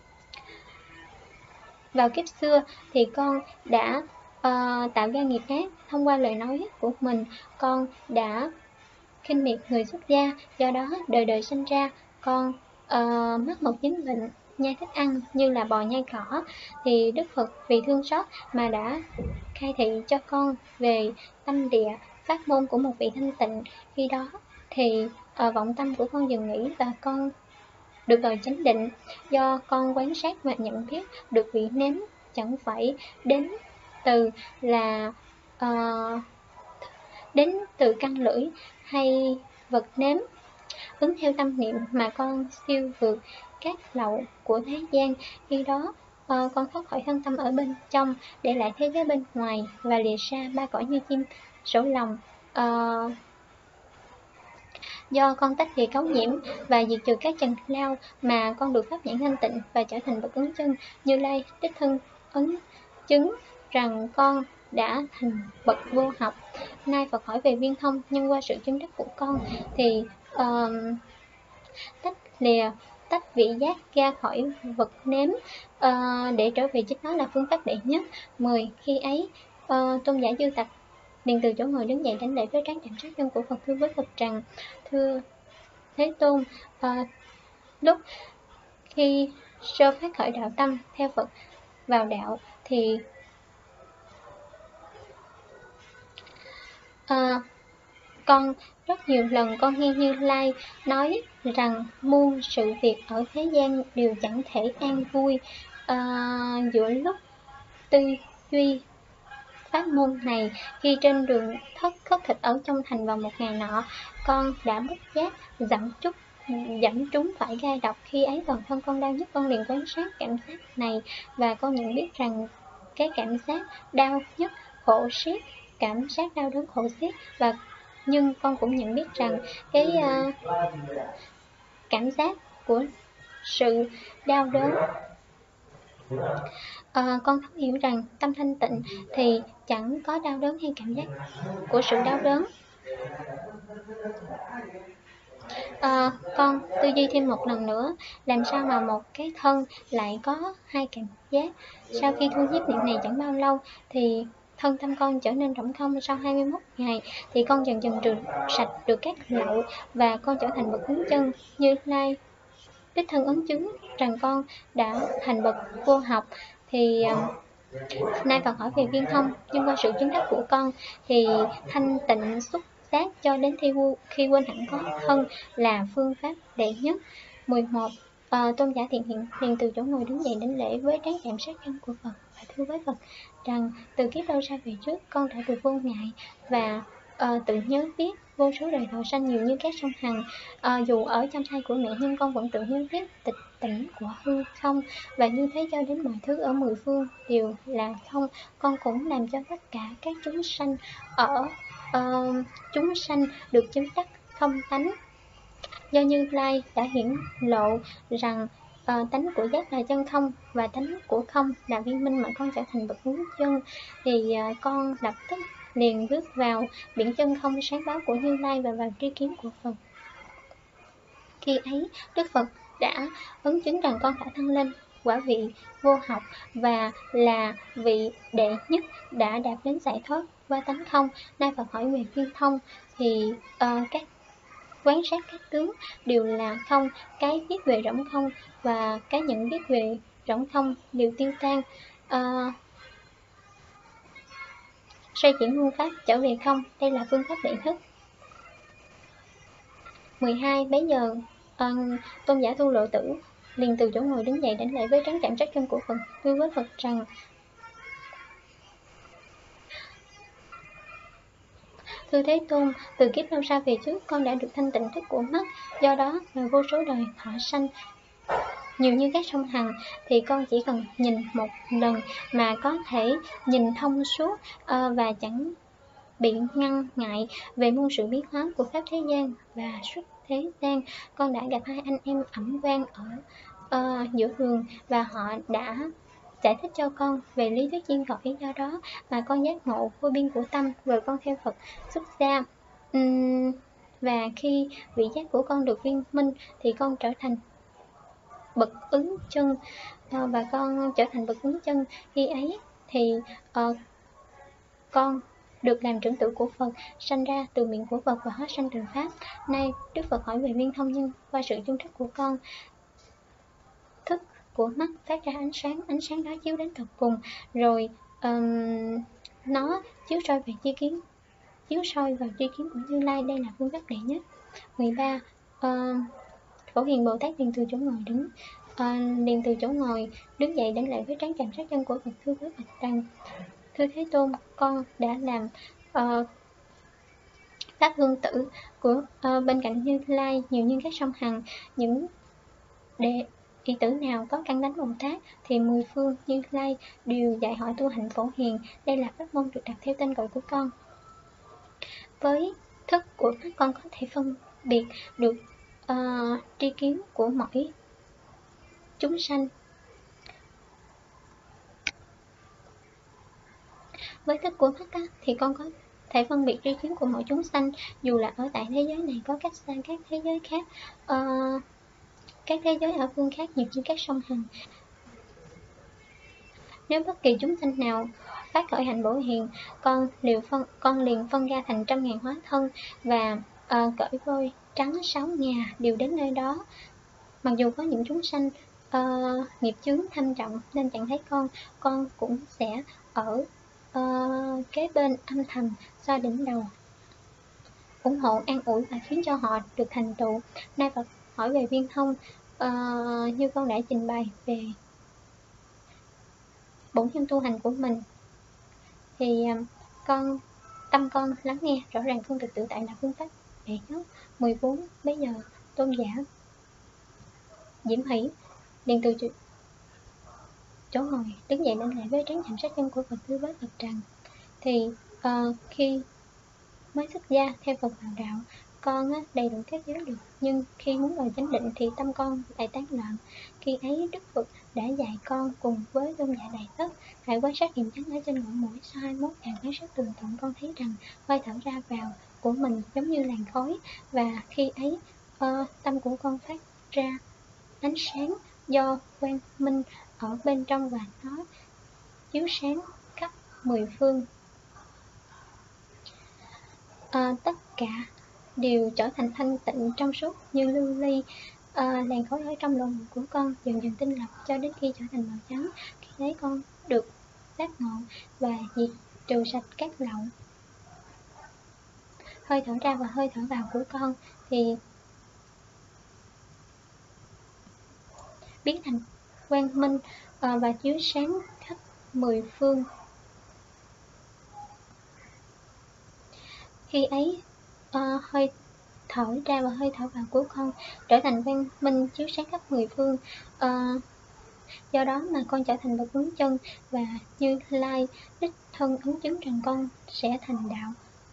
vào kiếp xưa thì con đã uh, tạo ra nghiệp ác. Thông qua lời nói của mình, con đã khinh miệt người xuất gia, do đó đời đời sinh ra con uh, mắc một chứng bệnh nhai thức ăn như là bò nhai cỏ. Thì Đức Phật vì thương xót mà đã khai thị cho con về tâm địa pháp môn của một vị thanh tịnh. Khi đó thì uh, vọng tâm của con dừng nghỉ và con được đời chánh định. Do con quan sát và nhận biết được vị nếm chẳng phải đến từ là uh, đến từ căn lưỡi hay vật nếm, ứng theo tâm niệm mà con siêu vượt các lậu của thế gian. Khi đó uh, con thoát khỏi thân tâm ở bên trong, để lại thế giới bên ngoài và lìa xa ba cõi như chim sổ lòng. Uh, do con tách lìa cấu nhiễm và diệt trừ các trần lao mà con được pháp nhãn thanh tịnh và trở thành bậc ứng chân. Như Lai đích thân ấn chứng rằng con đã thành bậc vô học. Nay Phật hỏi về viên thông nhân qua sự chứng đắc của con, thì uh, tách lìa tách vị giác ra khỏi vật nếm uh, để trở về chính nó là phương pháp đệ nhất. Mười. Khi ấy uh, tôn giả Dư Tặc liền từ chỗ ngồi đứng dậy đảnh lễ với trán chạm sát chân của Phật, thưa với Phật rằng: thưa Thế Tôn, uh, lúc khi sơ phát khởi đạo tâm theo Phật vào đạo thì uh, con rất nhiều lần con nghe Như Lai nói rằng muôn sự việc ở thế gian đều chẳng thể an vui. Uh, giữa lúc tư duy pháp môn này, khi trên đường thất khất thịt ở trong thành vào một ngày nọ, con đã bất giác dẫm chút dẫm trúng phải gai độc. Khi ấy toàn thân con đau nhức, con liền quan sát cảm giác này và con nhận biết rằng cái cảm giác đau nhức khổ xiết, cảm giác đau đớn khổ xiết, và nhưng con cũng nhận biết rằng cái uh, cảm giác của sự đau đớn, uh, con thấu hiểu rằng tâm thanh tịnh thì chẳng có đau đớn hay cảm giác của sự đau đớn. À, con tư duy thêm một lần nữa, làm sao mà một cái thân lại có hai cảm giác? Sau khi thu nhiếp niệm này chẳng bao lâu thì thân tâm con trở nên rỗng không. Sau hai mươi mốt ngày thì con dần dần trừ sạch được các lậu và con trở thành bậc ứng chân. Như Lai đích thân ấn chứng rằng con đã thành bậc vô học. Thì uh, nay Phật hỏi về viên thông, nhưng qua sự chứng đắc của con thì thanh tịnh xuất giác cho đến khi, khi quên hẳn có thân là phương pháp đệ nhất. Mười một. À, tôn giả Thiện Hiện liền từ chỗ ngồi đứng dậy đảnh lễ với trán chạm sát chân của Phật và thưa với Phật rằng: từ kiếp lâu xa về trước, con đã được vô ngại và uh, tự nhớ biết vô số đời thọ sanh nhiều như các sông Hằng. Uh, dù ở trong thai của mẹ nhưng con vẫn tự nhớ biết tịch tỉnh của hư không, và như thế cho đến mọi thứ ở mười phương đều là không. Con cũng làm cho tất cả các chúng sanh ở uh, chúng sanh được chứng đắc không tánh, do Như Lai đã hiển lộ rằng uh, tánh của giác là chân không và tánh của không là viên minh, mà con trở thành bậc hướng chân, thì uh, con lập tức liền bước vào biển chân không sáng báo của Như Lai và vào tri kiến của Phật. Khi ấy Đức Phật đã ấn chứng rằng con đã thăng lên quả vị vô học và là vị đệ nhất đã đạt đến giải thoát qua tánh không. Nay Phật hỏi về viên thông thì uh, các quán sát các tướng đều là không, cái biết về rỗng không và cái nhận biết về rỗng không đều tiêu tan. Uh, xoay chuyển phương pháp trở về không, đây là phương pháp đệ thức. mười hai. Bấy giờ uh, tôn giả Thu Lộ Tử liền từ chỗ ngồi đứng dậy đánh lễ với trán chạm sát chân của Phật, thưa với Phật rằng: Thưa Thế Tôn, từ kiếp lâu xa về trước con đã được thanh tịnh thức của mắt, do đó mà vô số đời thọ sanh nhiều như các sông Hằng, thì con chỉ cần nhìn một lần mà có thể nhìn thông suốt uh, và chẳng bị ngăn ngại về muôn sự biến hóa của pháp thế gian và xuất thế gian. Con đã gặp hai anh em ẩn quan ở uh, giữa đường và họ đã giải thích cho con về lý thuyết chuyên cõi, do đó mà con giác ngộ vô biên của tâm, rồi con theo Phật xuất gia. Uhm, và khi vị giác của con được viên minh thì con trở thành bậc ứng chân, uh, và con trở thành bậc ứng chân. Khi ấy thì uh, con được làm trưởng tử của Phật, sanh ra từ miệng của Phật và hóa sanh từ Pháp. Nay Đức Phật hỏi về viên thông nhân, qua sự chung thức của con, thức của mắt phát ra ánh sáng, ánh sáng đó chiếu đến tận cùng, rồi um, nó chiếu soi về tri kiến, chiếu soi vào tri kiến của Như Lai. Đây là phương pháp đệ nhất. mười ba. Uh, Phổ Hiền Bồ Tát liền từ chỗ ngồi đứng uh, liền từ chỗ ngồi đứng dậy đánh lễ với trán chạm sát chân của Phật, thưa với Phật rằng: Thưa Thế Tôn, con đã làm uh, pháp hương tử của uh, bên cạnh Như Lai nhiều như các sông Hằng. Những đệ đệ tử nào có căn tánh Bồ Tát thì mười phương Như Lai đều dạy hỏi tu hành Phổ Hiền. Đây là pháp môn được đặt theo tên gọi của con. Với thức của mắt con có thể phân biệt được uh, tri kiến của mỗi chúng sanh. Với thức của mắt á, thì con có thể phân biệt tri kiến của mỗi chúng sanh, dù là ở tại thế giới này có cách xa các thế giới khác, uh, các thế giới ở phương khác nhiều như các sông Hằng. Nếu bất kỳ chúng sanh nào phát khởi hành Bổ Hiền, con liền phân con liền phân ra thành trăm ngàn hóa thân và uh, cởi vôi trắng sáu ngà đều đến nơi đó. Mặc dù có những chúng sanh uh, nghiệp chướng thâm trọng nên chẳng thấy con, con cũng sẽ ở uh, kế bên âm thầm xoa đỉnh đầu, ủng hộ an ủi và khiến cho họ được thành tựu. Nay Phật hỏi về viên thông, uh, như con đã trình bày về bổn nhân tu hành của mình, thì uh, con tâm con lắng nghe rõ ràng phương thực tự tại là phương pháp đệ nhất. mười bốn. Bây giờ tôn giả Diễm Hỷ liền từ chỗ ngồi đứng dậy đánh lễ với trán chạm sát chân của Phật, thưa với Phật rằng: thì uh, khi mới xuất gia theo Phật vào đạo, con á, đầy đủ các giới được, nhưng khi muốn vào chánh định thì tâm con lại tán loạn. Khi ấy Đức Phật đã dạy con cùng với tôn giả Đại Tất hãy quan sát điểm chắn ở trên ngõ mũi. Sau hai mươi mốt càng quan sát tường tận, con thấy rằng hơi thở ra vào của mình giống như làn khói, và khi ấy uh, tâm của con phát ra ánh sáng do quang minh ở bên trong và nó chiếu sáng khắp mười phương. À, tất cả đều trở thành thanh tịnh trong suốt như lưu ly. À, làn khói ở trong lòng của con dần dần tinh lọc cho đến khi trở thành màu trắng. Khi thấy con được giác ngộ và diệt trừ sạch các lậu. Hơi thở ra và hơi thở vào của con thì biến thành quang minh à, và chiếu sáng khắp mười phương. khi ấy uh, hơi thở ra và hơi thở vào của con trở thành quang minh chiếu sáng khắp mười phương. Uh, do đó mà con trở thành bậc ứng chân, và Như Lai đích thân ấn chứng rằng con sẽ thành đạo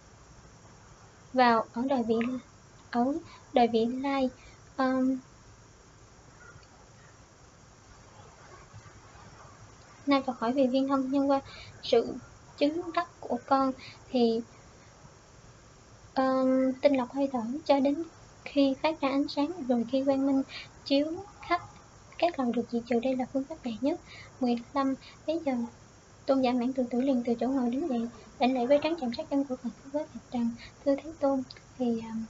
vào ở đời vị ở đời vị lai. Um, Nay Phật hỏi về viên thông, nhân qua sự chứng đắc của con thì um, tinh lọc hơi thở cho đến khi phát ra ánh sáng, rồi khi quang minh chiếu khắp các lầu được diệt trừ. Đây là phương pháp đệ nhất. mười lăm. Bây giờ Tôn giả Mãn Từ Tử liền từ chỗ ngồi đứng dậy, đảnh lễ với trán chạm sát chân của Phật, với Phật rằng: thưa Thế Tôn, thì um,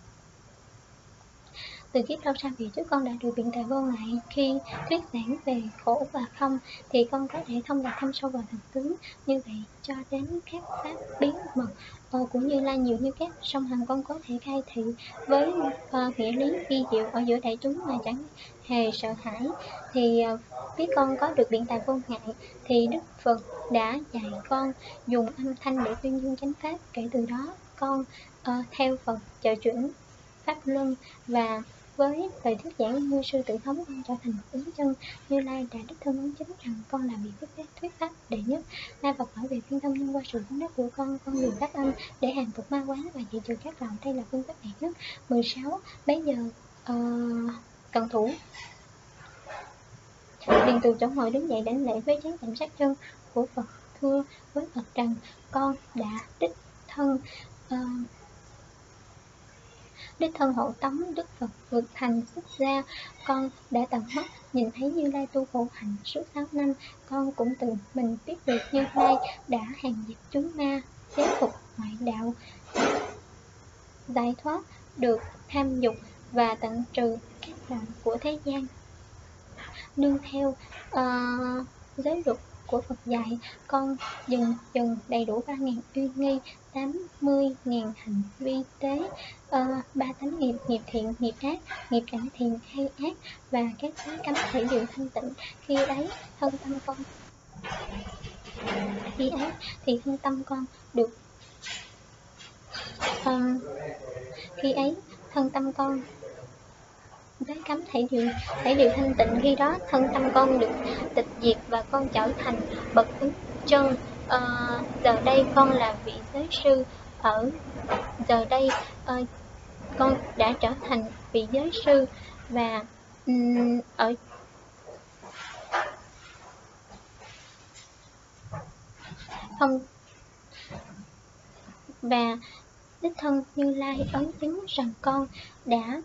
từ kiếp lâu xa về trước con đã được biện tài vô ngại. Khi thuyết giảng về khổ và không thì con có thể thông đạt thâm sâu vào thực tướng. Như vậy cho đến các pháp biến mật ờ, cũng như là nhiều như các song hành, con có thể khai thị với uh, nghĩa lý vi diệu ở giữa đại chúng mà chẳng hề sợ hãi. Thì uh, biết con có được biện tài vô ngại thì Đức Phật đã dạy con dùng âm thanh để tuyên dương chánh pháp. Kể từ đó con uh, theo Phật trợ chuyển pháp luân, và với lời thuyết giảng như sư tử thống, con trở thành ứng chân. Như Lai đã đích thân ứng chứng rằng con là vị thuyết thuyết pháp đệ nhất. Nay Phật hỏi về phiên thông, nhân qua sự chứng đắc của con, con dùng phát âm để hàng phục ma quán và diệt trừ các lòng. Đây là phương pháp đệ nhất. mười sáu. Bây giờ uh, cận thủ liền từ chỗ ngồi đứng dậy, đảnh lễ với chán chạm sát chân của Phật, thưa với Phật rằng: con đã đích thân uh, đích thân hộ tống Đức Phật vượt thành xuất gia. Con đã tận mắt nhìn thấy Như Lai tu khổ hạnh suốt sáu năm. Con cũng tự mình biết được Như Lai đã hàng diệt chúng ma, chế phục ngoại đạo, giải thoát được tham dục và tận trừ các loạn của thế gian. Nương theo uh, giới luật của Phật dạy, con dần dần đầy đủ ba ngàn uy nghi, tám mươi ngàn hành vi tế, ba uh, tánh nghiệp: nghiệp thiện, nghiệp ác, nghiệp cải thiện hay ác, và các giới cấm thể đều thanh tịnh. Khi ấy thân tâm con khi ấy thì thân tâm con được um, khi ấy thân tâm con với cấm thể điều thể điều thanh tịnh. Khi đó thân tâm con được tịch diệt và con trở thành bậc ứng chân. À, giờ đây con là vị giới sư ở giờ đây uh, con đã trở thành vị giới sư, và um, ở không và đích thân Như Lai ấn chứng rằng con đã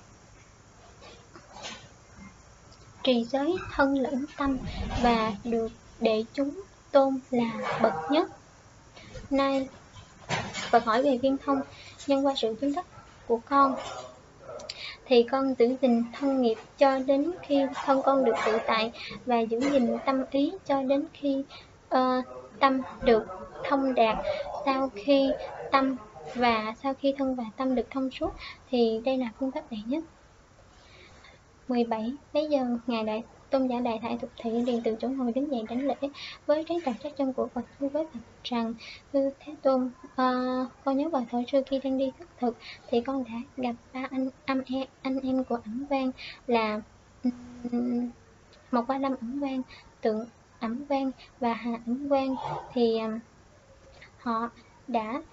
trì giới thân lẫn tâm và được đệ chúng tôn là bậc nhất. Nay Phật hỏi về viên thông, nhân qua sự chứng đắc của con thì con giữ gìn thân nghiệp cho đến khi thân con được tự tại, và giữ gìn tâm ý cho đến khi uh, tâm được thông đạt. Sau khi tâm và sau khi thân và tâm được thông suốt thì đây là phương pháp đệ nhất. mười bảy. Bây giờ ngài đại Tôn giả Đại Thải Thục Thị liền từ chỗ ngồi đứng dậy, đảnh lễ với trán chạm sát chân của Phật, thưa với Phật rằng: thưa Thế Tôn, uh, con nhớ vào thời xưa khi đang đi khất thực thì con đã gặp ba anh anh em anh em của Ẩn Vang là um, Mộc Ba Lâm Ẩn Vang, Tượng Ẩn Vang và Hà Ẩn Vang. Thì um, họ đã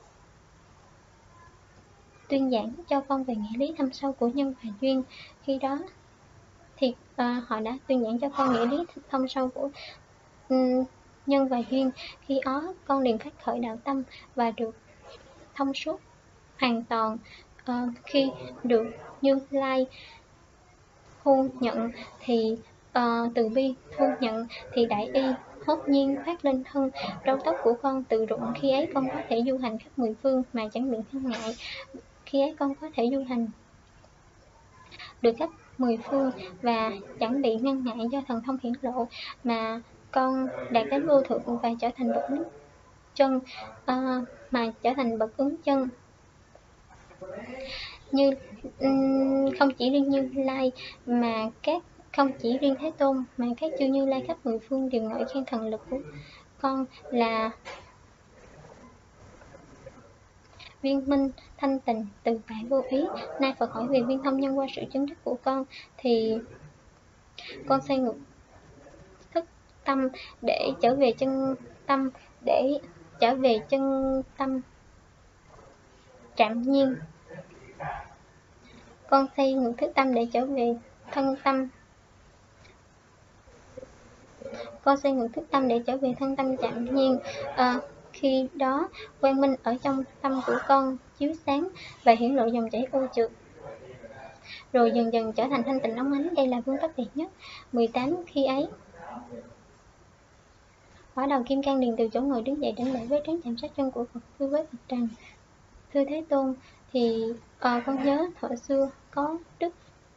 tuyên giảng cho con về nghĩa lý thâm sâu của nhân và duyên. Khi đó thì uh, họ đã tuyên giảng cho con nghĩa lý thâm sâu của um, nhân và duyên. Khi đó con liền phát khởi đạo tâm và được thông suốt hoàn toàn. Uh, khi được Như Lai thu nhận thì uh, từ bi thu nhận thì đại y hốt nhiên phát lên thân. Râu tóc của con tự rụng. Khi ấy con có thể du hành khắp mười phương mà chẳng bị ngăn ngại. Khi ấy con có thể du hành được khắp mười phương và chẳng bị ngăn ngại do thần thông hiển lộ, mà con đạt đến vô thượng và trở thành bậc ứng chân, uh, mà trở thành bậc ứng chân. Như um, không chỉ riêng Như Lai mà các không chỉ riêng Thế Tôn mà các chư Như Lai khắp mười phương đều ngợi khen thần lực của con là viên minh thanh tịnh từ tại vô ý. Nay Phật hỏi về viên thông nhân qua sự chứng đắc của con, thì con xoay ngược thức tâm để trở về chân tâm, để trở về chân tâm trạm nhiên. Con xoay ngược thức tâm để trở về thân tâm. Con xoay ngược thức tâm để trở về thân tâm trạm nhiên. À, khi đó quang minh ở trong tâm của con chiếu sáng và hiển lộ dòng chảy ô trượt, rồi dần dần trở thành thanh tịnh óng ánh. Đây là phương pháp đẹp nhất. mười tám. Khi ấy Hỏa đầu kim cang liền từ chỗ ngồi đứng dậy đảnh lễ với trán chạm sát chân của Phật, thưa với Phật rằng: Thưa Thế Tôn, thì à, con nhớ thuở xưa có đức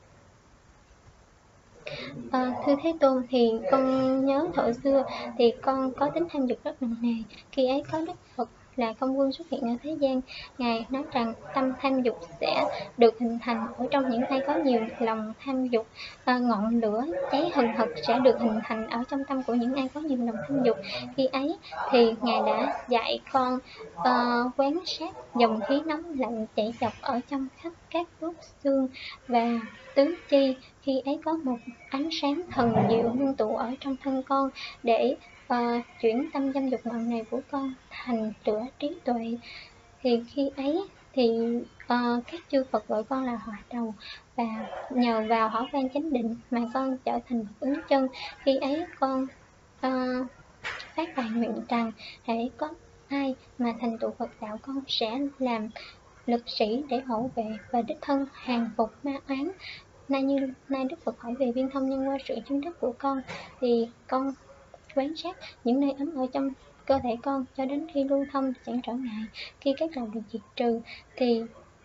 à, Thưa Thế Tôn, thì con nhớ thuở xưa thì con có tính tham dục rất nặng nề. Khi ấy có Đức Phật là Công Vương xuất hiện ở thế gian. Ngài nói rằng tâm tham dục sẽ được hình thành ở trong những ai có nhiều lòng tham dục. À, ngọn lửa cháy hừng hực sẽ được hình thành ở trong tâm của những ai có nhiều lòng tham dục. Khi ấy thì Ngài đã dạy con uh, quán sát dòng khí nóng lạnh chảy dọc ở trong khắp các đốt xương và tứ chi. Khi ấy có một ánh sáng thần diệu ngưng tụ ở trong thân con để uh, chuyển tâm dâm dục nặng nề của con thành lửa trí tuệ. Thì khi ấy thì uh, các chư Phật gọi con là Hỏa đầu, và nhờ vào hỏa quan chánh định mà con trở thành Phật ứng chân. Khi ấy con uh, phát đại nguyện rằng hễ có ai mà thành tựu Phật đạo, con sẽ làm lực sĩ để hộ vệ và đích thân hàng phục ma oán. Nay như nay Đức Phật hỏi về viên thông nhân qua sự chứng đắc của con, thì con quán sát những nơi ấm ở trong cơ thể con cho đến khi lưu thông chẳng trở ngại. Khi các lầu được diệt trừ thì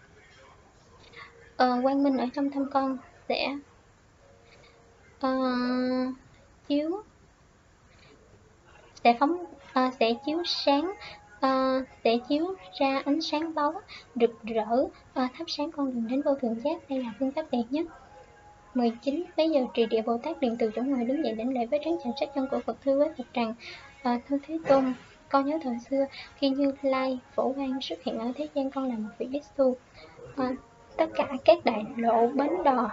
uh, quang minh ở trong tâm con sẽ uh, chiếu sẽ phóng uh, sẽ chiếu sáng uh, sẽ chiếu ra ánh sáng báu rực rỡ, uh, thắp sáng con đường đến vô thượng giác. Đây là phương pháp đẹp nhất. mười chín. Bây giờ Trì Địa Bồ Tát liền từ chỗ ngồi đứng dậy đảnh lễ với trán chạm sát chân của Phật, thưa với Phật rằng: à, Thưa Thế Tôn, con nhớ thời xưa khi Như Lai Phổ Quang xuất hiện ở thế gian, con là một vị Đích Tu. À, tất cả các đại lộ, bến đò,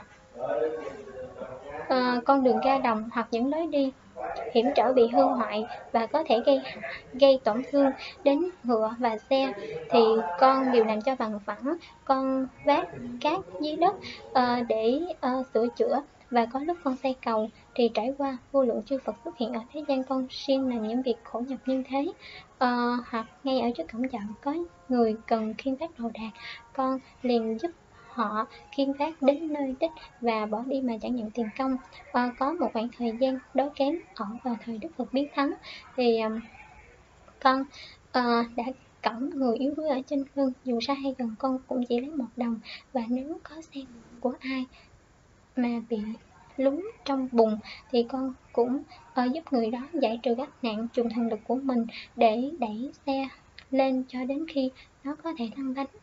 à, con đường ra đồng hoặc những lối đi hiểm trở bị hư hoại và có thể gây gây tổn thương đến ngựa và xe, thì con đều làm cho bằng phẳng. Con vác cát dưới đất uh, để uh, sửa chữa, và có lúc con xây cầu thì trải qua vô lượng chư Phật xuất hiện ở thế gian, con siêng làm những việc khổ nhọc như thế. Uh, hoặc ngay ở trước cổng chợ có người cần khiêng vác đồ đạc, con liền giúp họ khiêng vác đến nơi đích và bỏ đi mà chẳng nhận tiền công. À, có một khoảng thời gian đói kém ở vào thời Đức Phật biến thắng, thì um, con uh, đã cõng người yếu đuối ở trên lưng, dù xa hay gần con cũng chỉ lấy một đồng, và nếu có xe của ai mà bị lún trong bùn thì con cũng uh, giúp người đó giải trừ gánh nặng dùng thần lực của mình để đẩy xe lên cho đến khi nó có thể lăn bánh.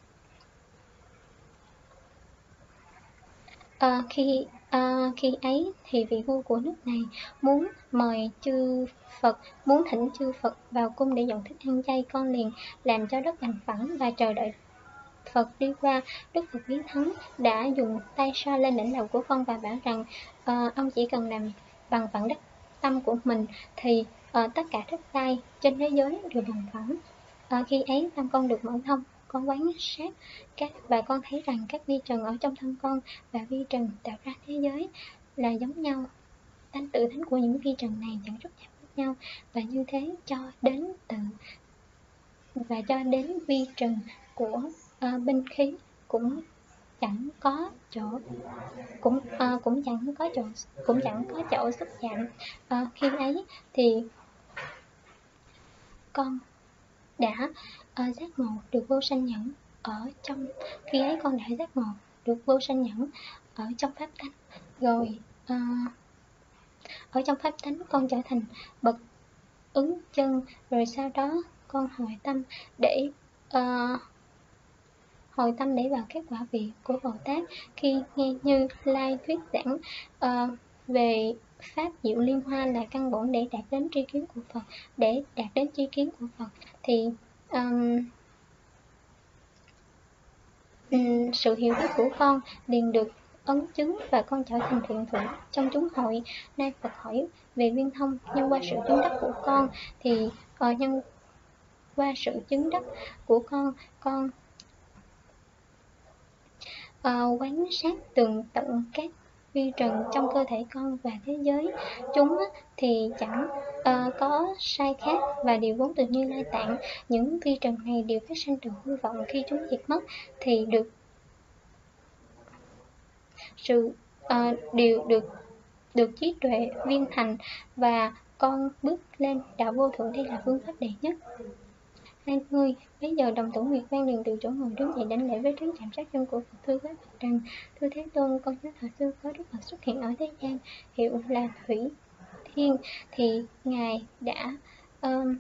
À, khi à, khi ấy thì vị vua của nước này muốn mời chư Phật, muốn thỉnh chư Phật vào cung để dọn thức ăn chay, con liền làm cho đất bằng phẳng và chờ đợi Phật đi qua. Đức Phật biến thắng đã dùng tay xoa lên đỉnh đầu của con và bảo rằng à, ông chỉ cần làm bằng phẳng đất tâm của mình thì à, tất cả đất đai trên thế giới đều bằng phẳng. À, khi ấy tâm con được mở thông, con quán sát các và con thấy rằng các vi trần ở trong thân con và vi trần tạo ra thế giới là giống nhau. Tánh tự thánh của những vi trần này chẳng rút chạm với nhau, và như thế cho đến tự và cho đến vi trần của uh, binh khí cũng chẳng có chỗ cũng uh, cũng chẳng có chỗ cũng chẳng có chỗ xúc chạm. Uh, khi ấy thì con đã uh, giác ngộ được vô sanh nhẫn ở trong khi ấy con đã giác ngộ được vô sanh nhẫn ở trong pháp tánh, rồi uh, ở trong pháp tánh con trở thành bậc ứng chân, rồi sau đó con hồi tâm để uh, hồi tâm để vào các quả vị của Bồ Tát. Khi nghe Như Lai thuyết giảng uh, về pháp diệu liên hoa là căn bổn để đạt đến tri kiến của Phật, để đạt đến tri kiến của Phật thì um, um, sự hiểu biết của con liền được ấn chứng và con trở thành thiện thủ trong chúng hội. Nay Phật hỏi về viên thông, nhân qua sự chứng đắc của con thì uh, nhân qua sự chứng đắc của con con uh, quán sát tường tận các vi trần trong cơ thể con và thế giới chúng thì chẳng uh, có sai khác, và điều vốn từ Như Lai Tạng. Những vi trần này đều phát sinh từ hư vọng, khi chúng diệt mất thì được sự uh, đều được được trí tuệ viên thành, và con bước lên đạo vô thượng. Đây là phương pháp đệ nhất. Hai mươi. Bây giờ đồng tử Nguyệt Quang liền từ chỗ ngồi đứng dậy đảnh lễ với trấn chạm sát chân của Phật, thưa với Phật rằng: thưa Thế Tôn, con nhớ thời xưa có Đức Phật xuất hiện ở thế gian, hiệu là Thủy Thiên, thì ngài đã um,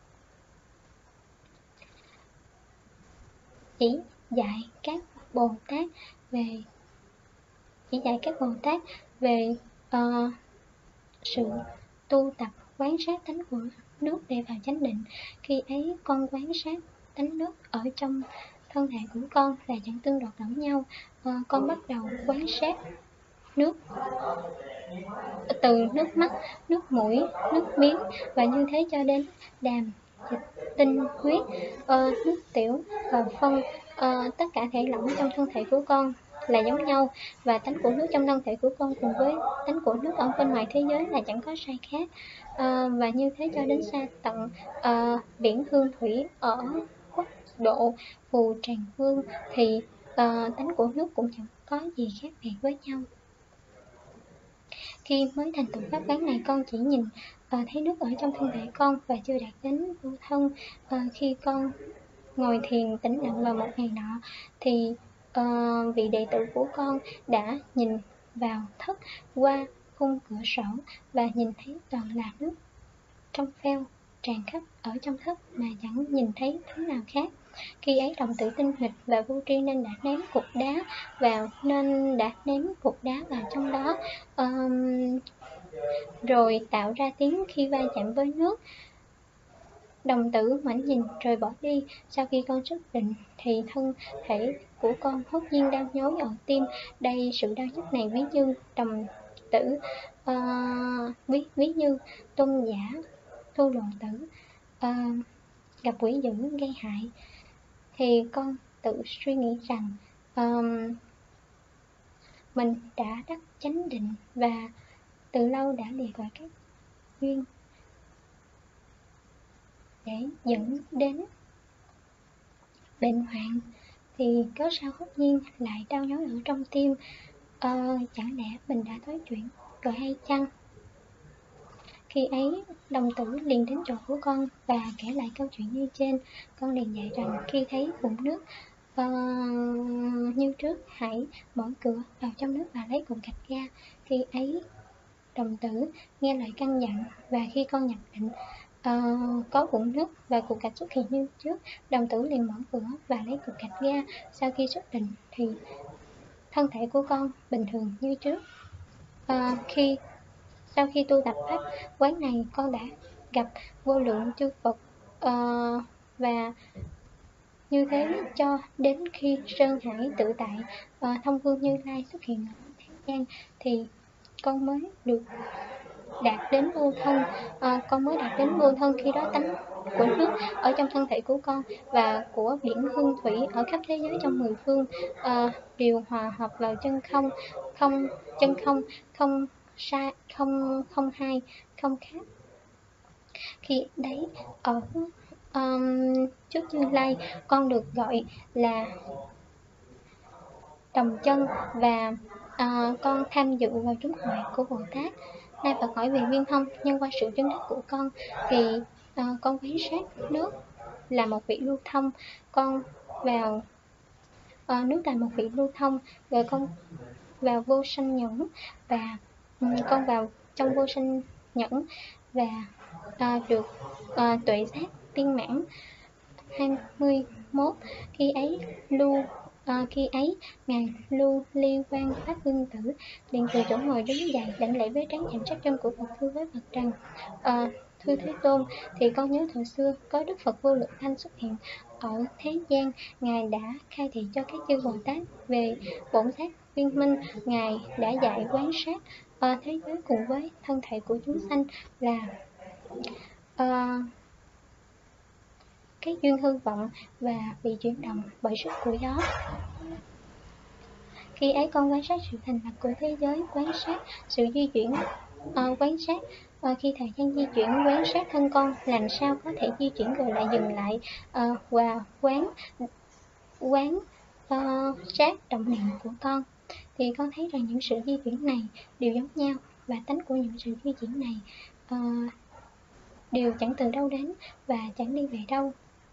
chỉ dạy các Bồ Tát về chỉ dạy các Bồ Tát về uh, sự tu tập quán sát tánh của nước để vào chánh định. Khi ấy con quán sát tánh nước ở trong thân thể của con là chẳng tương đột lẫn nhau. À, con bắt đầu quán sát nước từ nước mắt, nước mũi, nước miếng, và như thế cho đến đàm, dịch, tinh, huyết, uh, nước tiểu và phân. Uh, tất cả thể lỏng trong thân thể của con là giống nhau, và tánh của nước trong thân thể của con cùng với tánh của nước ở bên ngoài thế giới là chẳng có sai khác. À, và như thế cho đến xa tận uh, biển hương thủy ở quốc độ Phù Tràng Vương thì uh, tánh của nước cũng chẳng có gì khác biệt với nhau. Khi mới thành tựu pháp quán này, con chỉ nhìn uh, thấy nước ở trong thân thể con và chưa đạt đến vô thân. Uh, khi con ngồi thiền tĩnh lặng vào một ngày nọ thì uh, vị đệ tử của con đã nhìn vào thất qua khung cửa sổ và nhìn thấy toàn là nước trong veo tràn khắp ở trong thất mà chẳng nhìn thấy thứ nào khác. Khi ấy đồng tử tinh nghịch và vô tri nên đã ném cục đá vào nên đã ném cục đá vào trong đó, um, rồi tạo ra tiếng khi va chạm với nước. Đồng tử mảnh nhìn rồi bỏ đi. Sau khi con xuất định thì thân thể của con hốt nhiên đau nhói ở tim. Đây sự đau nhức này ví như đồng tử uh, ví, ví như tôn giả thu lộ tử uh, gặp quỷ dữ gây hại, thì con tự suy nghĩ rằng um, mình đã đắc chánh định và từ lâu đã lìa khỏi các duyên để dẫn đến bệnh hoạn, thì có sao hốt nhiên lại đau nhói ở trong tim. Ờ, chẳng lẽ mình đã nói chuyện rồi hay chăng? Khi ấy đồng tử liền đến chỗ của con và kể lại câu chuyện như trên. Con liền dạy rằng khi thấy bụng nước uh, như trước, hãy mở cửa vào trong nước và lấy cục gạch ra. Khi ấy đồng tử nghe lời căn dặn, và khi con nhập định uh, có bụng nước và cục gạch xuất hiện như trước, đồng tử liền mở cửa và lấy cục gạch ra. Sau khi xuất định thì thân thể của con bình thường như trước. Uh, khi Sau khi tu tập pháp quán này, con đã gặp vô lượng chư Phật, uh, và như thế cho đến khi Sơn Hải tự tại uh, Thông Vương Như Lai xuất hiện ở thế gian thì con mới được đạt đến vô thân. À, con mới đạt đến vô thân. Khi đó tánh của nước ở trong thân thể của con và của biển hương thủy ở khắp thế giới trong mười phương à, đều hòa hợp vào chân không, không chân không, không sai, không không hai, không khác. Khi đấy ở um, trước Như Lai, con được gọi là đồng chân, và uh, con tham dự vào chúng hội của Bồ Tát. Nay Phật hỏi về viên thông, nhân qua sự chứng đắc của con thì uh, con quán sát nước là một vị lưu thông, con vào uh, nước là một vị lưu thông, rồi con vào vô sanh nhẫn, và um, con vào trong vô sanh nhẫn và uh, được uh, tuệ giác viên mãn. Hai mươi mốt. Khi ấy lưu À, khi ấy ngài Lưu Ly Quan Pháp Vương Tử liền từ chỗ ngồi đứng dậy đảnh lễ với trán chạm sát chân của Phật, thưa với Phật rằng: à, Thưa Thế Tôn, thì con nhớ thời xưa có Đức Phật Vô Lượng Thanh xuất hiện ở thế gian. Ngài đã khai thị cho các chư Bồ Tát về bổn giác viên minh. Ngài đã dạy quán sát uh, thế giới cùng với thân thể của chúng sanh là uh, cái duyên hư vọng và bị chuyển động bởi sức của gió. Khi ấy con quan sát sự thành lập của thế giới, quan sát sự di chuyển, uh, quan sát uh, khi thời gian di chuyển, quan sát thân con làm sao có thể di chuyển rồi lại dừng lại, uh, và quán quán uh, sát động niệm của con, thì con thấy rằng những sự di chuyển này đều giống nhau, và tánh của những sự di chuyển này uh, đều chẳng từ đâu đến và chẳng đi về đâu.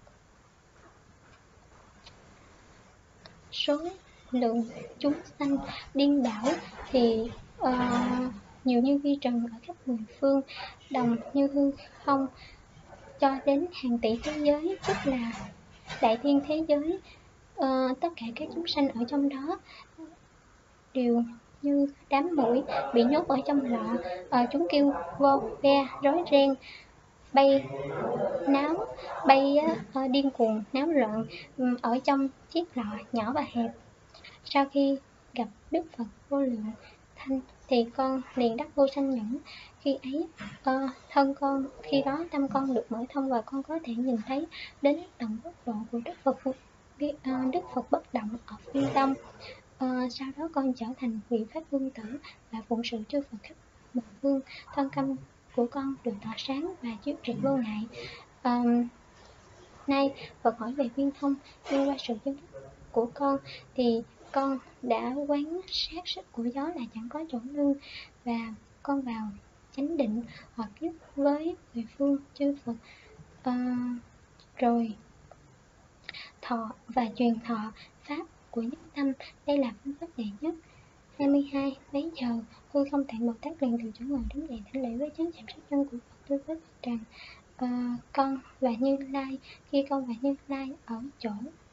Số lượng chúng sanh điên đảo thì uh, nhiều như vi trần ở khắp mười phương, đồng như hư không, cho đến hàng tỷ thế giới, tức là đại thiên thế giới. Uh, tất cả các chúng sanh ở trong đó đều như đám muỗi bị nhốt ở trong lọ. Uh, chúng kêu vo ve rối ren, bay náo bay uh, điên cuồng náo loạn um, ở trong chiếc lọ nhỏ và hẹp. Sau khi gặp Đức Phật Vô Lượng Thanh thì con liền đắc vô sanh nhẫn. Khi ấy uh, thân con khi đó tâm con được mở thông, và con có thể nhìn thấy đến tận góc độ của Đức Phật uh, Đức Phật bất động ở phương Đông. Uh, sau đó con trở thành vị Pháp Vương Tử và phụng sự chư Phật khắp mười phương. Thân tâm của con được tỏa sáng và chiếu rọi vô ngại. Um, nay Phật hỏi về viên thông liên qua sự chứng đắc của con, thì con đã quán sát sức của gió là chẳng có chỗ nương, và con vào chánh định hợp nhất với mười phương chư Phật, uh, rồi thọ và truyền thọ pháp của nhất tâm. Đây là phương pháp đệ nhất. Hai mươi hai. Bấy giờ hư không tạng Bồ Tát liền từ chỗ ngồi đứng dậy thỉnh lễ với chánh chạm sát chân của Phật, thưa với Phật rằng: uh, con và Như Lai, khi con và Như Lai ở chỗ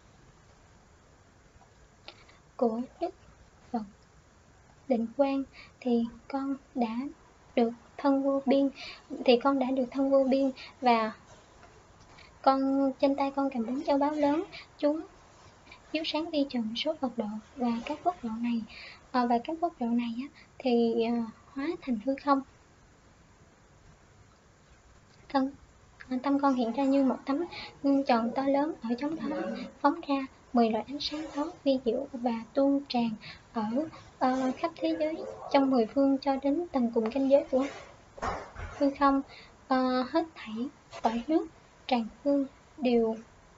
của Đức Phật Định Quang thì con đã được thân vô biên, thì con đã được thân vô biên và con trên tay con cầm bốn châu báu lớn, chúng chiếu sáng vi trần số Phật độ, và các quốc độ này à, và các quốc độ này á, thì à, hóa thành hư không. Thân tâm con hiện ra như một tấm gương tròn to lớn, ở trong đó phóng ra mười loại ánh sáng tốt vi diệu và tuôn tràn ở uh, khắp thế giới trong mười phương cho đến tầng cùng ranh giới của hư không. Uh, hết thảy cõi nước tràn hương đều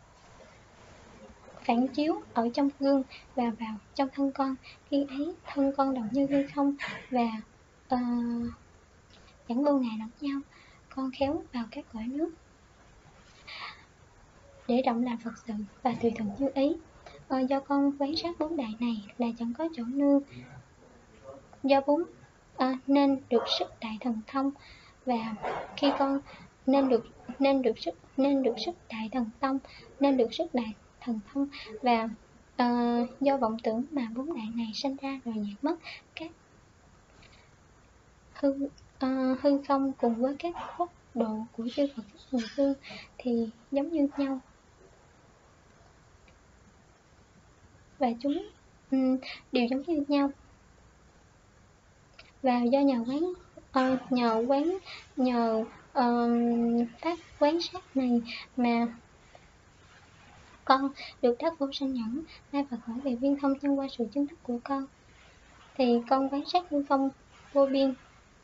phản chiếu ở trong gương và vào trong thân con. Khi ấy thân con đồng như hư không và uh, chẳng vô ngại lẫn nhau. Con khéo vào các cõi nước để động làm Phật sự và tùy thuận như ý. Ờ, do con quán sát bốn đại này là chẳng có chỗ nương, do bốn à, nên được sức đại thần thông, và khi con nên được nên được sức nên được sức đại thần thông nên được sức đại thần thông và uh, do vọng tưởng mà bốn đại này sinh ra rồi diệt mất. Các hư uh, hư không cùng với các quốc độ của chư Phật mười phương thì giống như nhau, và chúng um, đều giống như nhau. Và do nhờ quán uh, nhờ quán nhờ uh, pháp quán sát này mà con được đắc vô sanh nhẫn. Nay Phật hỏi về viên thông nhân qua sự chứng đắc của con, thì con quán sát hư không vô biên,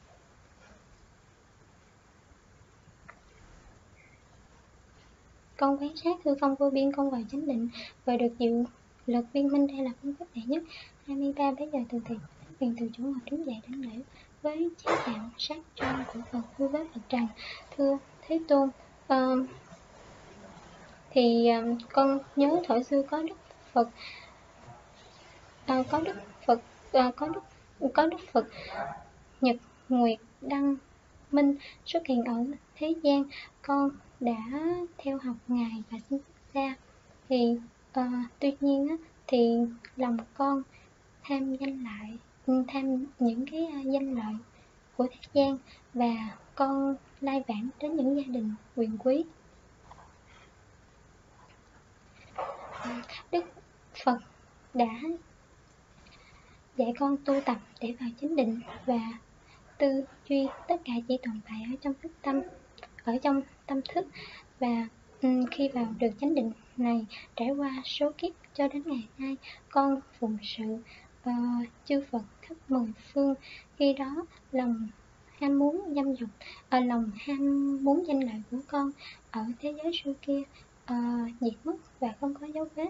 con quán sát hư không vô biên, con vào chánh định và được diệu lực viên minh. Đây là phương pháp đệ nhất. Hai mươi ba. Bây giờ từ từ liền từ chỗ ngồi đứng dậy đến lễ với chiếu dạng sát chân của Phật, thưa với Phật rằng: thưa Thế Tôn, uh, thì uh, con nhớ thời xưa có Đức Phật uh, có Đức Phật uh, có Đức có Đức Phật Nhật Nguyệt Đăng Minh xuất hiện ở thế gian. Con đã theo học ngài và xin ra, thì uh, tuy nhiên á, thì lòng con tham danh lại tham những cái uh, danh lợi của thế gian, và con lai vãng đến những gia đình quyền quý. Đức Phật đã dạy con tu tập để vào chánh định và tư duy tất cả chỉ tồn tại ở trong thức tâm, ở trong tâm thức. Và um, khi vào được chánh định này, trải qua số kiếp cho đến ngày nay, con phụng sự uh, chư Phật khắp mười phương. Khi đó lòng ham muốn dâm dục, ở lòng ham muốn danh lợi của con ở thế giới xưa kia uh, diệt mất và không có dấu vết.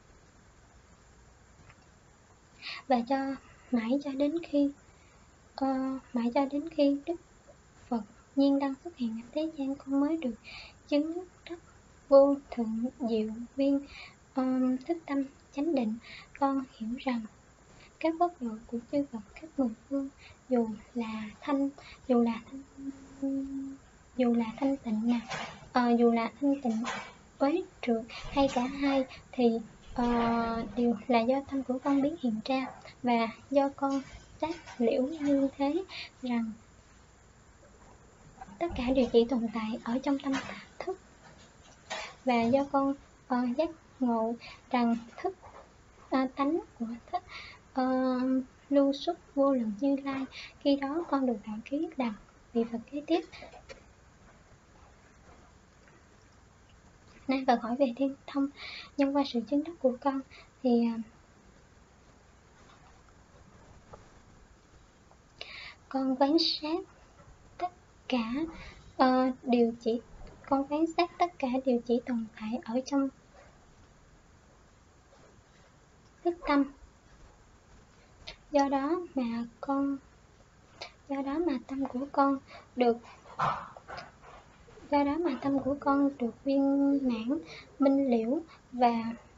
Và cho mãi cho đến khi uh, mãi cho đến khi Đức Phật nhiên đăng xuất hiện ở thế gian, con mới được chứng đắc vô thượng diệu viên um, thức tâm chánh định. Con hiểu rằng các quốc độ của chư Phật khắp mười phương, dù là thanh dù là thanh dù là thanh tịnh nè uh, dù là thanh tịnh uế trượt hay cả hai, thì uh, đều là do tâm của con biến hiện ra. Và do con tác liễu như thế rằng tất cả đều chỉ tồn tại ở trong tâm thức. Và do con uh, giác ngộ rằng thức uh, tánh của thức uh, lưu xuất vô lượng Như Lai, khi đó con được tạo ký làm vị Phật kế tiếp. Nay Phật hỏi về Thiên Thông. Nhân qua sự chứng đắc của con thì uh, con quán sát tất cả uh, điều chỉ con quán sát tất cả điều chỉ tồn tại ở trong thức tâm. Do đó mà con do đó mà tâm của con được do đó mà tâm của con được viên mãn minh liễu. Và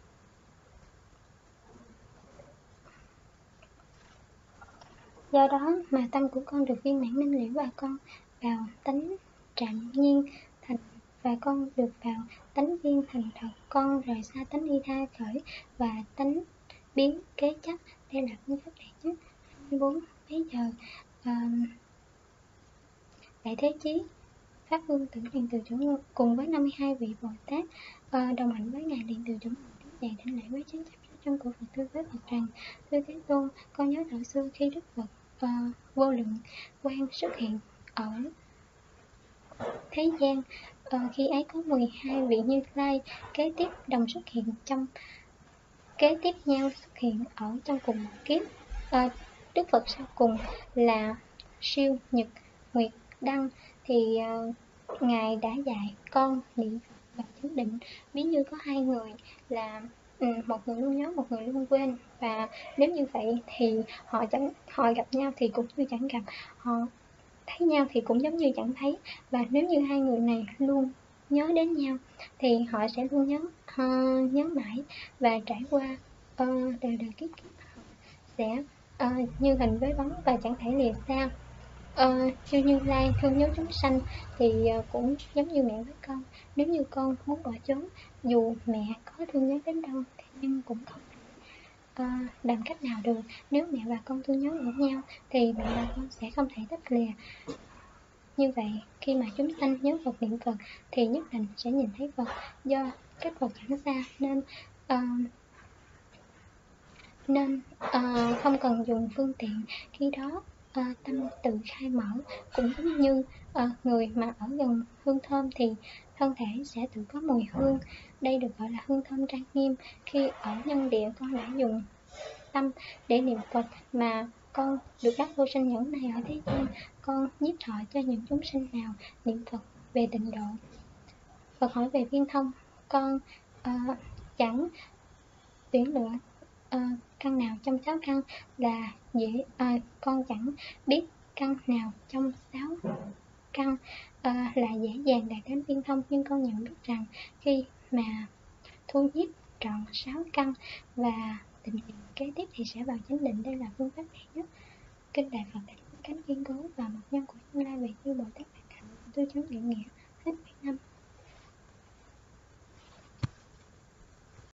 do đó mà tâm của con được viên mãn minh liễu và con vào tánh trạm nhiên thành và con được vào tánh viên thành thật. Con rời xa tánh y tha khởi và tánh biến kế chấp. Đây là phương pháp đệ nhất. Bốn. Bây giờ uh, Đại Thế Chí Pháp Vương Tử Điện Từ Chủ cùng với năm mươi hai vị Bồ Tát uh, đồng hành với ngài Điện Từ Chủ dạy thỉnh lễ với chánh chấp trong của Phật thưa với Phật rằng: Thưa Thế Tôn, con nhớ thời xưa khi Đức Phật uh, vô lượng quang xuất hiện ở thế gian, uh, khi ấy có mười hai vị Như Lai kế tiếp đồng xuất hiện trong kế tiếp nhau xuất hiện ở trong cùng một kiếp. Uh, Đức Phật sau cùng là Siêu Nhật Nguyệt Đăng thì uh, ngài đã dạy con niệm Phật và chánh định. Ví như có hai người là ừ, một người luôn nhớ, một người luôn quên. Và nếu như vậy thì họ chẳng họ gặp nhau thì cũng như chẳng gặp, họ thấy nhau thì cũng giống như chẳng thấy. Và nếu như hai người này luôn nhớ đến nhau thì họ sẽ luôn nhớ uh, nhớ mãi và trải qua uh, đời đời kiếp kiếp sẽ uh, như hình với bóng và chẳng thể lìa xa. Uh, chư Như Lai thương nhớ chúng sanh thì uh, cũng giống như mẹ với con. Nếu như con muốn bỏ trốn, dù mẹ có thương nhớ đến đâu thì nhưng cũng không uh, làm cách nào được. Nếu mẹ và con thương nhớ lẫn nhau thì mẹ và con sẽ không thể tách lìa. Như vậy, khi mà chúng sanh nhớ Phật niệm Phật thì nhất định sẽ nhìn thấy Phật. Do cách Phật chẳng xa nên uh, nên uh, không cần dùng phương tiện. Khi đó uh, tâm tự khai mở, cũng giống như uh, người mà ở gần hương thơm thì thân thể sẽ tự có mùi hương. Đây được gọi là hương thơm trang nghiêm. Khi ở nhân địa con đã dùng tâm để niệm Phật mà con được đắc vô sanh nhẫn này ở thế gian, con nhiếp thọ cho những chúng sinh nào niệm Phật về tịnh độ. Phật hỏi về viên thông. Con uh, chẳng tuyển lựa uh, căn nào trong sáu căn là dễ uh, con chẳng biết căn nào trong sáu căn uh, là dễ dàng đạt đến viên thông. Nhưng con nhận biết rằng khi mà thu nhiếp trọn sáu căn và định kế tiếp thì sẽ vào chánh định. Đây là phương pháp đệ nhất. Kinh Đại Phật Cánh Kiên Cố và Mật Nhân